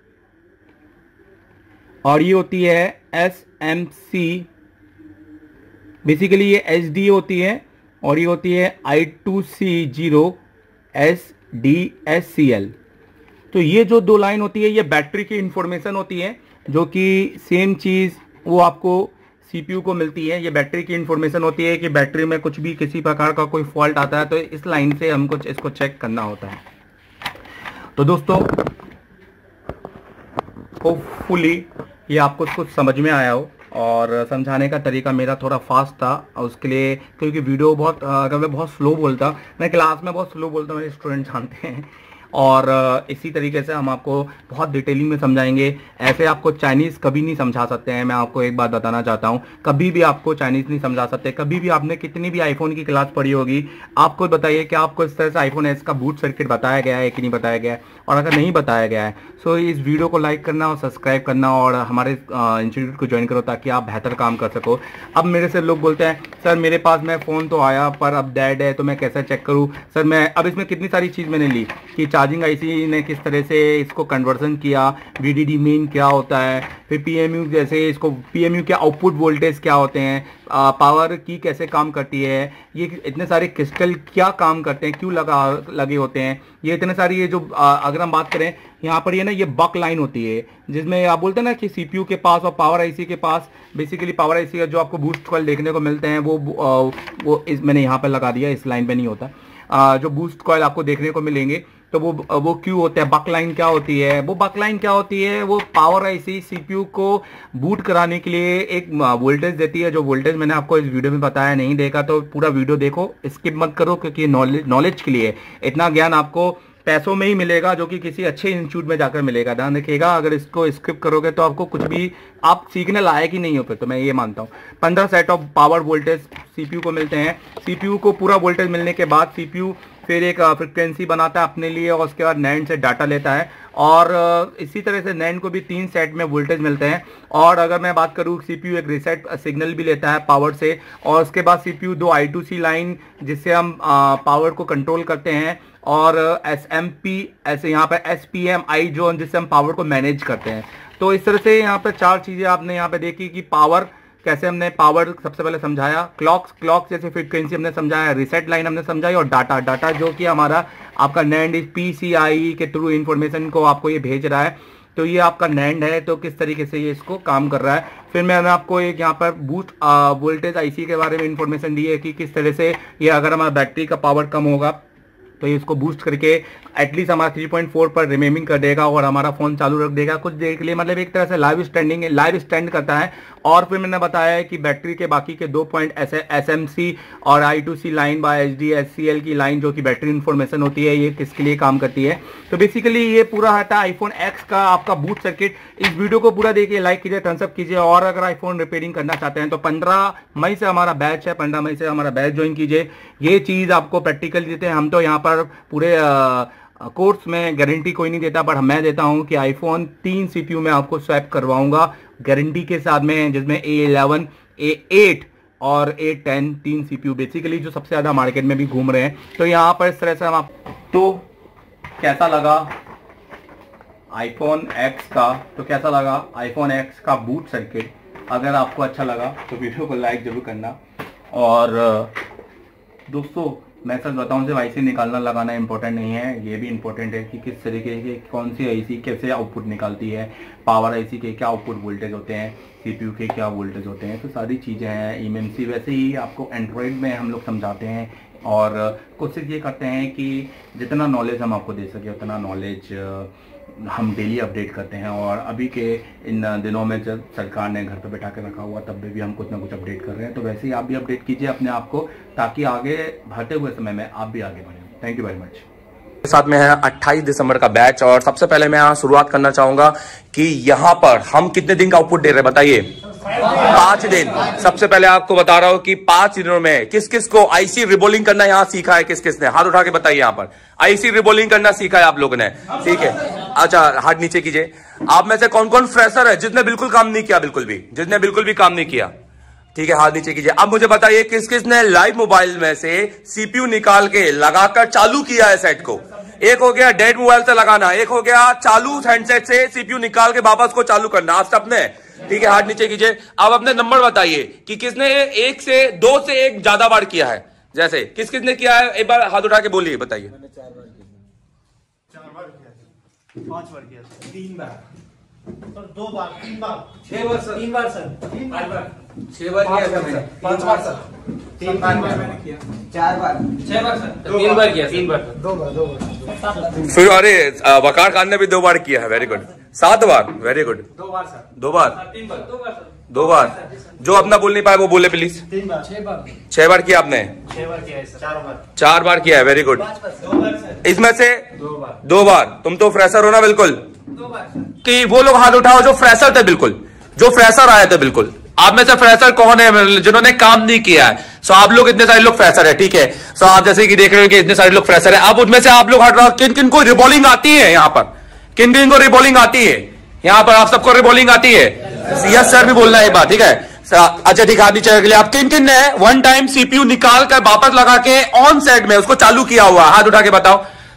और ये होती है एस एम सी, बेसिकली ये एच डी होती है, और ये होती है I two C zero S D S C L. तो ये जो दो लाइन होती है ये बैटरी की इंफॉर्मेशन होती है, जो कि सेम चीज वो आपको सीपीयू को मिलती है। ये बैटरी की इंफॉर्मेशन होती है कि बैटरी में कुछ भी किसी प्रकार का कोई फॉल्ट आता है, तो इस लाइन से हमको इसको चेक करना होता है। तो दोस्तों होपफुली ये आपको कुछ समझ में आया हो, और समझाने का तरीका मेरा थोड़ा फास्ट था उसके लिए, क्योंकि वीडियो बहुत, अगर मैं बहुत स्लो बोलता, मैं क्लास में बहुत स्लो बोलता हूँ, मेरे स्टूडेंट जानते हैं, और इसी तरीके से हम आपको बहुत डिटेलिंग में समझाएंगे। ऐसे आपको चाइनीज़ कभी नहीं समझा सकते हैं, मैं आपको एक बात बताना चाहता हूं, कभी भी आपको चाइनीज़ नहीं समझा सकते। कभी भी आपने कितनी भी आईफोन की क्लास पढ़ी होगी, आपको बताइए कि आपको इस तरह से आईफोन एस का बूट सर्किट बताया गया है कि नहीं बताया गया है, और अगर नहीं बताया गया है सो इस वीडियो को लाइक करना और सब्सक्राइब करना, और हमारे इंस्टीट्यूट को ज्वाइन करो ताकि आप बेहतर काम कर सको। अब मेरे से लोग बोलते हैं सर मेरे पास में फ़ोन तो आया पर अब डेड है, तो मैं कैसे चेक करूँ सर, मैं अब इसमें कितनी सारी चीज़ मैंने ली कि चार्जिंग आईसी ने किस तरह से इसको कन्वर्सन किया, वीडीडी मेन क्या होता है, फिर पीएमयू जैसे इसको पीएमयू के आउटपुट वोल्टेज क्या होते हैं, पावर की कैसे काम करती है, ये इतने सारे क्रिस्टल क्या काम करते हैं, क्यों लगा लगे होते हैं, ये इतने सारी ये जो आ, अगर हम बात करें यहाँ पर ये ना ये बक लाइन होती है जिसमें आप बोलते हैं ना कि सीपीयू के पास और पावर आईसी के पास, बेसिकली पावर आईसी का जो आपको बूस्ट कॉइल देखने को मिलते हैं वो वो इस मैंने यहाँ पर लगा दिया, इस लाइन पे नहीं होता। आ, जो बूस्ट कॉइल आपको देखने को मिलेंगे तो वो वो क्यों होता है, बक लाइन क्या होती है, वो बक लाइन क्या होती है, वो पावर आईसी सीपीयू को बूट कराने के लिए एक वोल्टेज देती है, जो वोल्टेज मैंने आपको इस वीडियो में बताया, नहीं देखा तो पूरा वीडियो देखो, स्किप मत करो, क्योंकि नॉलेज नॉलेज के लिए इतना ज्ञान आपको पैसों में ही मिलेगा जो कि किसी अच्छे इंस्टीट्यूट में जाकर मिलेगा। ध्यान रखिएगा, अगर इसको स्किप करोगे तो आपको कुछ भी आप सीखने लायक ही नहीं हो फिर, तो मैं ये मानता हूँ। पंद्रह set of power voltage CPU को मिलते हैं। सीपीयू को पूरा वोल्टेज मिलने के बाद सीपीयू फिर एक फ्रिक्वेंसी बनाता है अपने लिए और उसके बाद नैंड से डाटा लेता है, और इसी तरह से नैंड को भी तीन सेट में वोल्टेज मिलते हैं। और अगर मैं बात करूँ सीपीयू एक रीसेट सिग्नल भी लेता है पावर से, और उसके बाद सीपीयू दो आई टू सी लाइन जिससे हम पावर को कंट्रोल करते हैं, और एस एम पी ऐसे यहाँ पर एस पी एम आई जो जिससे हम पावर को मैनेज करते हैं। तो इस तरह से यहाँ पर चार चीज़ें आपने यहाँ पे देखी कि पावर कैसे हमने पावर सबसे पहले समझाया, क्लॉक्स क्लॉक जैसे फ्रीक्वेंसी हमने समझाया, रिसेट लाइन हमने समझाई, और डाटा डाटा जो कि हमारा आपका नैंड पीसीआई के थ्रू इंफॉर्मेशन को आपको ये भेज रहा है, तो ये आपका नैंड है, तो किस तरीके से ये इसको काम कर रहा है। फिर मैंने आपको एक यहाँ पर बूस्ट वोल्टेज आईसी के बारे में इंफॉर्मेशन दी है कि किस तरह से ये अगर हमारा बैटरी का पावर कम होगा तो ये इसको बूस्ट करके एटलीस्ट हमारा थ्री पॉइंट फोर पर रिमेमिंग कर देगा और हमारा फोन चालू रख देगा कुछ देर के लिए, मतलब एक तरह से लाइव स्टैंडिंग लाइव स्टैंड करता है। और फिर मैंने बताया है कि बैटरी के बाकी के दो पॉइंट ऐसे एस एम सी और I two C line by H D S C L की लाइन जो कि बैटरी इन्फॉर्मेशन होती है, ये किसके लिए काम करती है। तो बेसिकली ये पूरा आता है आईफोन एक्स का आपका बूट सर्किट। इस वीडियो को पूरा देखिए, लाइक कीजिए, थम्सअप कीजिए, और अगर आईफोन रिपेयरिंग करना चाहते हैं तो पंद्रह मई से हमारा बैच है, पंद्रह मई से हमारा बैच ज्वाइन कीजिए। ये चीज़ आपको प्रैक्टिकल देते हैं हम, तो यहाँ पर पूरे कोर्स में गारंटी कोई नहीं देता, बट मैं देता हूं कि आईफोन तीन सीपीयू में आपको स्वैप करवाऊंगा गारंटी के साथ में, जिसमें ए इलेवन, ए एट और ए टेन तीन सीपीयू बेसिकली जो सबसे ज्यादा मार्केट में भी घूम रहे हैं। तो यहाँ पर इस तरह से हम आप, तो कैसा लगा आईफोन एक्स का, तो कैसा लगा आईफोन एक्स का बूट सर्किट। अगर आपको अच्छा लगा तो वीडियो को लाइक जरूर करना। और दोस्तों मैं सच बताऊं, सिर्फ आईसी निकालना लगाना इंपॉर्टेंट नहीं है, ये भी इंपॉर्टेंट है कि किस तरीके के कौन सी आईसी कैसे आउटपुट निकालती है, पावर आईसी के क्या आउटपुट वोल्टेज होते हैं, सीपीयू के क्या वोल्टेज होते हैं, तो सारी चीज़ें हैं। ईएमएमसी वैसे ही आपको एंड्रॉयड में हम लोग समझाते हैं, और कोशिश ये करते हैं कि जितना नॉलेज हम आपको दे सके उतना नॉलेज हम डेली अपडेट करते हैं। और अभी के इन दिनों में जब सरकार ने घर पर बैठा के रखा हुआ तब भी हम कुछ ना कुछ अपडेट कर रहे हैं, तो वैसे ही आप भी अपडेट कीजिए अपने आप को, ताकि आगे बढ़ते हुए समय में आप भी आगे बढ़ें। Thank you very much. साथ में है अट्ठाईस दिसंबर का बैच, और सबसे पहले मैं यहाँ शुरुआत करना चाहूंगा कि यहाँ पर हम कितने दिन का आउटपुट दे रहे हैं बताइए? पांच दिन। सबसे पहले आपको बता रहा हूं कि पांच दिनों में किस किस को आईसी रिबोलिंग करना यहाँ सीखा है, किस किस ने हाथ उठा के बताइए। यहाँ पर आईसी रिबोलिंग करना सीखा है आप लोगों ने, ठीक है? अच्छा, हाथ नीचे कीजिए। आप में से कौन कौन फ्रेशर है जिसने बिल्कुल काम नहीं किया, बिल्कुल भी जिसने बिल्कुल भी काम नहीं किया, ठीक है, हाथ नीचे कीजिए। अब मुझे बताइए किस किस ने लाइव मोबाइल में से सीपीयू निकाल के लगाकर चालू किया है सेट को। एक हो गया डेड मोबाइल से लगाना, एक हो गया चालू हैंडसेट से सीपीयू निकाल के वापस को चालू करना, आप सबने, ठीक है, हाथ नीचे कीजिए। अब अपने नंबर बताइए कि किसने एक से दो से एक ज्यादा बार किया है, जैसे किस किस ने किया है, एक बार हाथ उठा के बोलिए, बताइए। चार बार किया, चार बार किया, पांच बार किया, तीन बार, दो बार, तीन बार, छह बार सर, तीन बार सर, तीन बार, छह बार किया सर, पांच बार सर, तीन बार मैंने किया, चार बार, छह बार सर, तीन बार किया, तीन बार, दो बार, दो बार। फिर अरे वकार खान ने भी दो बार किया है, वेरी गुड। सात बार, वेरी गुड। दो बार सर, दो बार, तीन बार, दो बार सर, दो बार। जो अपना बोल नहीं पाए वो बोले प्लीज। तीन बार, छह बार, छह बार किया आपने, छह बार किया है सर, चार बार, चार बार किया है, वेरी गुड। दो बार सर, इसमें से दो बार, दो बार। तुम तो फ्रेशर हो ना बिल्कुल, दो बार सर। कि वो लोग हाथ उठाओ जो फ्रेशर थे, बिल्कुल जो फ्रेशर आए थे, बिल्कुल। आप में से फ्रेशर कौन है जिन्होंने काम नहीं किया है? सो आप लोग इतने सारे लोग फ्रेशर है, ठीक है। सो आप जैसे कि देख रहे हो कि इतने सारे लोग फ्रेशर है। अब उनमें से आप लोग हाथ उठाओ किन किन को रिबॉलिंग आती है, यहाँ पर किन किन को रिबॉलिंग आती है, यहाँ पर आप सबको रिबॉलिंग आती है? यस सर भी बोलना है एक बात, ठीक है। अच्छा ठीक है, आदमी चल के लिए आप किन किन ने वन टाइम सीपीयू निकाल कर वापस लगा के ऑन सेट में उसको चालू किया हुआ, हाथ उठा के बताओ।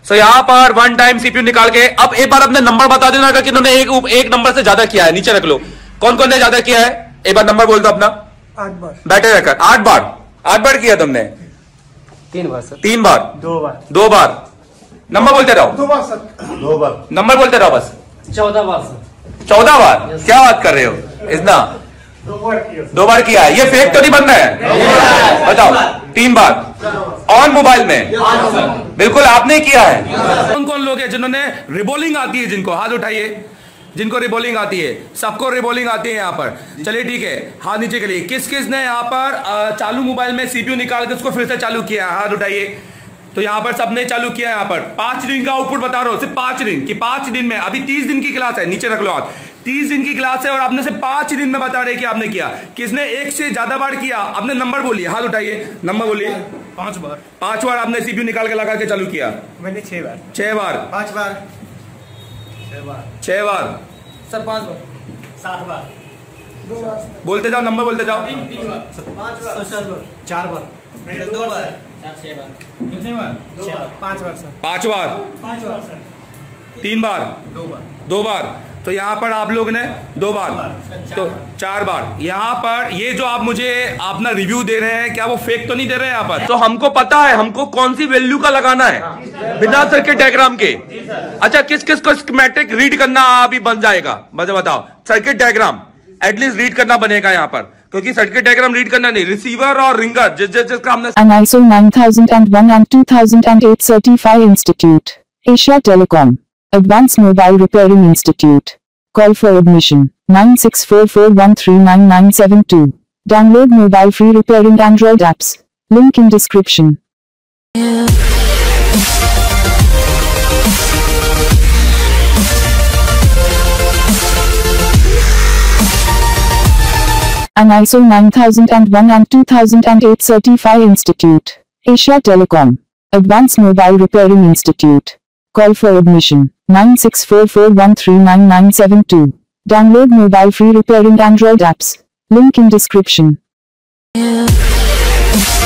सो so, यहाँ पर वन टाइम सीपीयू निकाल के अब एक बार अपने नंबर बता देना कि किन्होंने एक एक नंबर से ज्यादा किया है, नीचे रख लो। कौन कौन ने ज्यादा किया है, एक बार नंबर बोल दो अपना। आठ बार बैठे रहकर आठ बार आठ बार किया तुमने? तीन बार सर। तीन बार? दो बार दो बार। नंबर बोलते रहो। दो बार सर। दो बार। नंबर बोलते रहो बस। चौदह बार सर। चौदह बार? क्या बात कर रहे हो इतना? दो बार किया। दो बार किया है, ये फेक तो नहीं बन रहा है? बताओ। तीन बार ऑन मोबाइल में? बिल्कुल आपने किया है। कौन कौन लोग हैं जिन्होंने रिबॉलिंग आती है, जिनको हाथ उठाइए, जिनको रिबॉलिंग आती है। सबको रिबॉलिंग आती है यहाँ पर, चलिए ठीक है, हाथ नीचे करिए। किस किस ने यहाँ पर चालू मोबाइल में सीपीयू निकाल के उसको फिर से चालू किया, हाथ उठाइए। तो यहाँ पर सबने चालू किया। यहाँ पर पांच दिन का आउटपुट बता रहा हूँ, सिर्फ पांच दिन कि पांच दिन में, अभी तीस दिन की क्लास है, नीचे रख लो हाथ। तीस दिन की क्लास है और आपने से पांच दिन में बता रहे कि आपने किया। किसने एक से ज्यादा बार किया, आपने नंबर बोलिए, हाथ उठाइए, नंबर बोलिए। पांच बार। पांच बार आपने सीपीयू निकाल के लगा के चालू किया? मैंने छह बार। छह बार? पांच बार। छह बार। छह बार सर। पांच बार। सात बार। दो बार। बोलते जाओ, नंबर बोलते जाओ। तीन बार। पांच बार। चार बार। दो बार। छह बार। कितने बार? दो बार। पांच बार सर। पांच बार? पांच बार सर। तीन बार? दो बार। दो बार। तो यहाँ पर आप लोग ने दो बार, तो चार बार। यहाँ पर ये जो आप मुझे अपना रिव्यू दे रहे हैं, क्या वो फेक तो नहीं दे रहे हैं यहाँ पर? तो हमको पता है हमको कौन सी वैल्यू का लगाना है बिना सर्किट डायग्राम के। अच्छा, किस किस को स्कीमेटिक रीड करना अभी बन जाएगा, मुझे बताओ। सर्किट डायग्राम एटलीस्ट रीड करना बनेगा यहाँ पर, क्योंकि सर्किट डायग्राम रीड करना नहीं, रिसीवर और रिंगर जिस जिस जिसका हमने। An I S O nine thousand one and two thousand eight Certified Institute, Asia Telecom, Advanced Mobile Repairing Institute. Call for admission nine six four four one three nine nine seven two. Download mobile free repairing Android apps. Link in description. An I S O nine thousand one and two thousand eight Certified Institute, Asia Telecom, Advanced Mobile Repairing Institute. Call for admission nine six four four one three nine nine seven two. Download mobile free repairing Android apps. Link in description.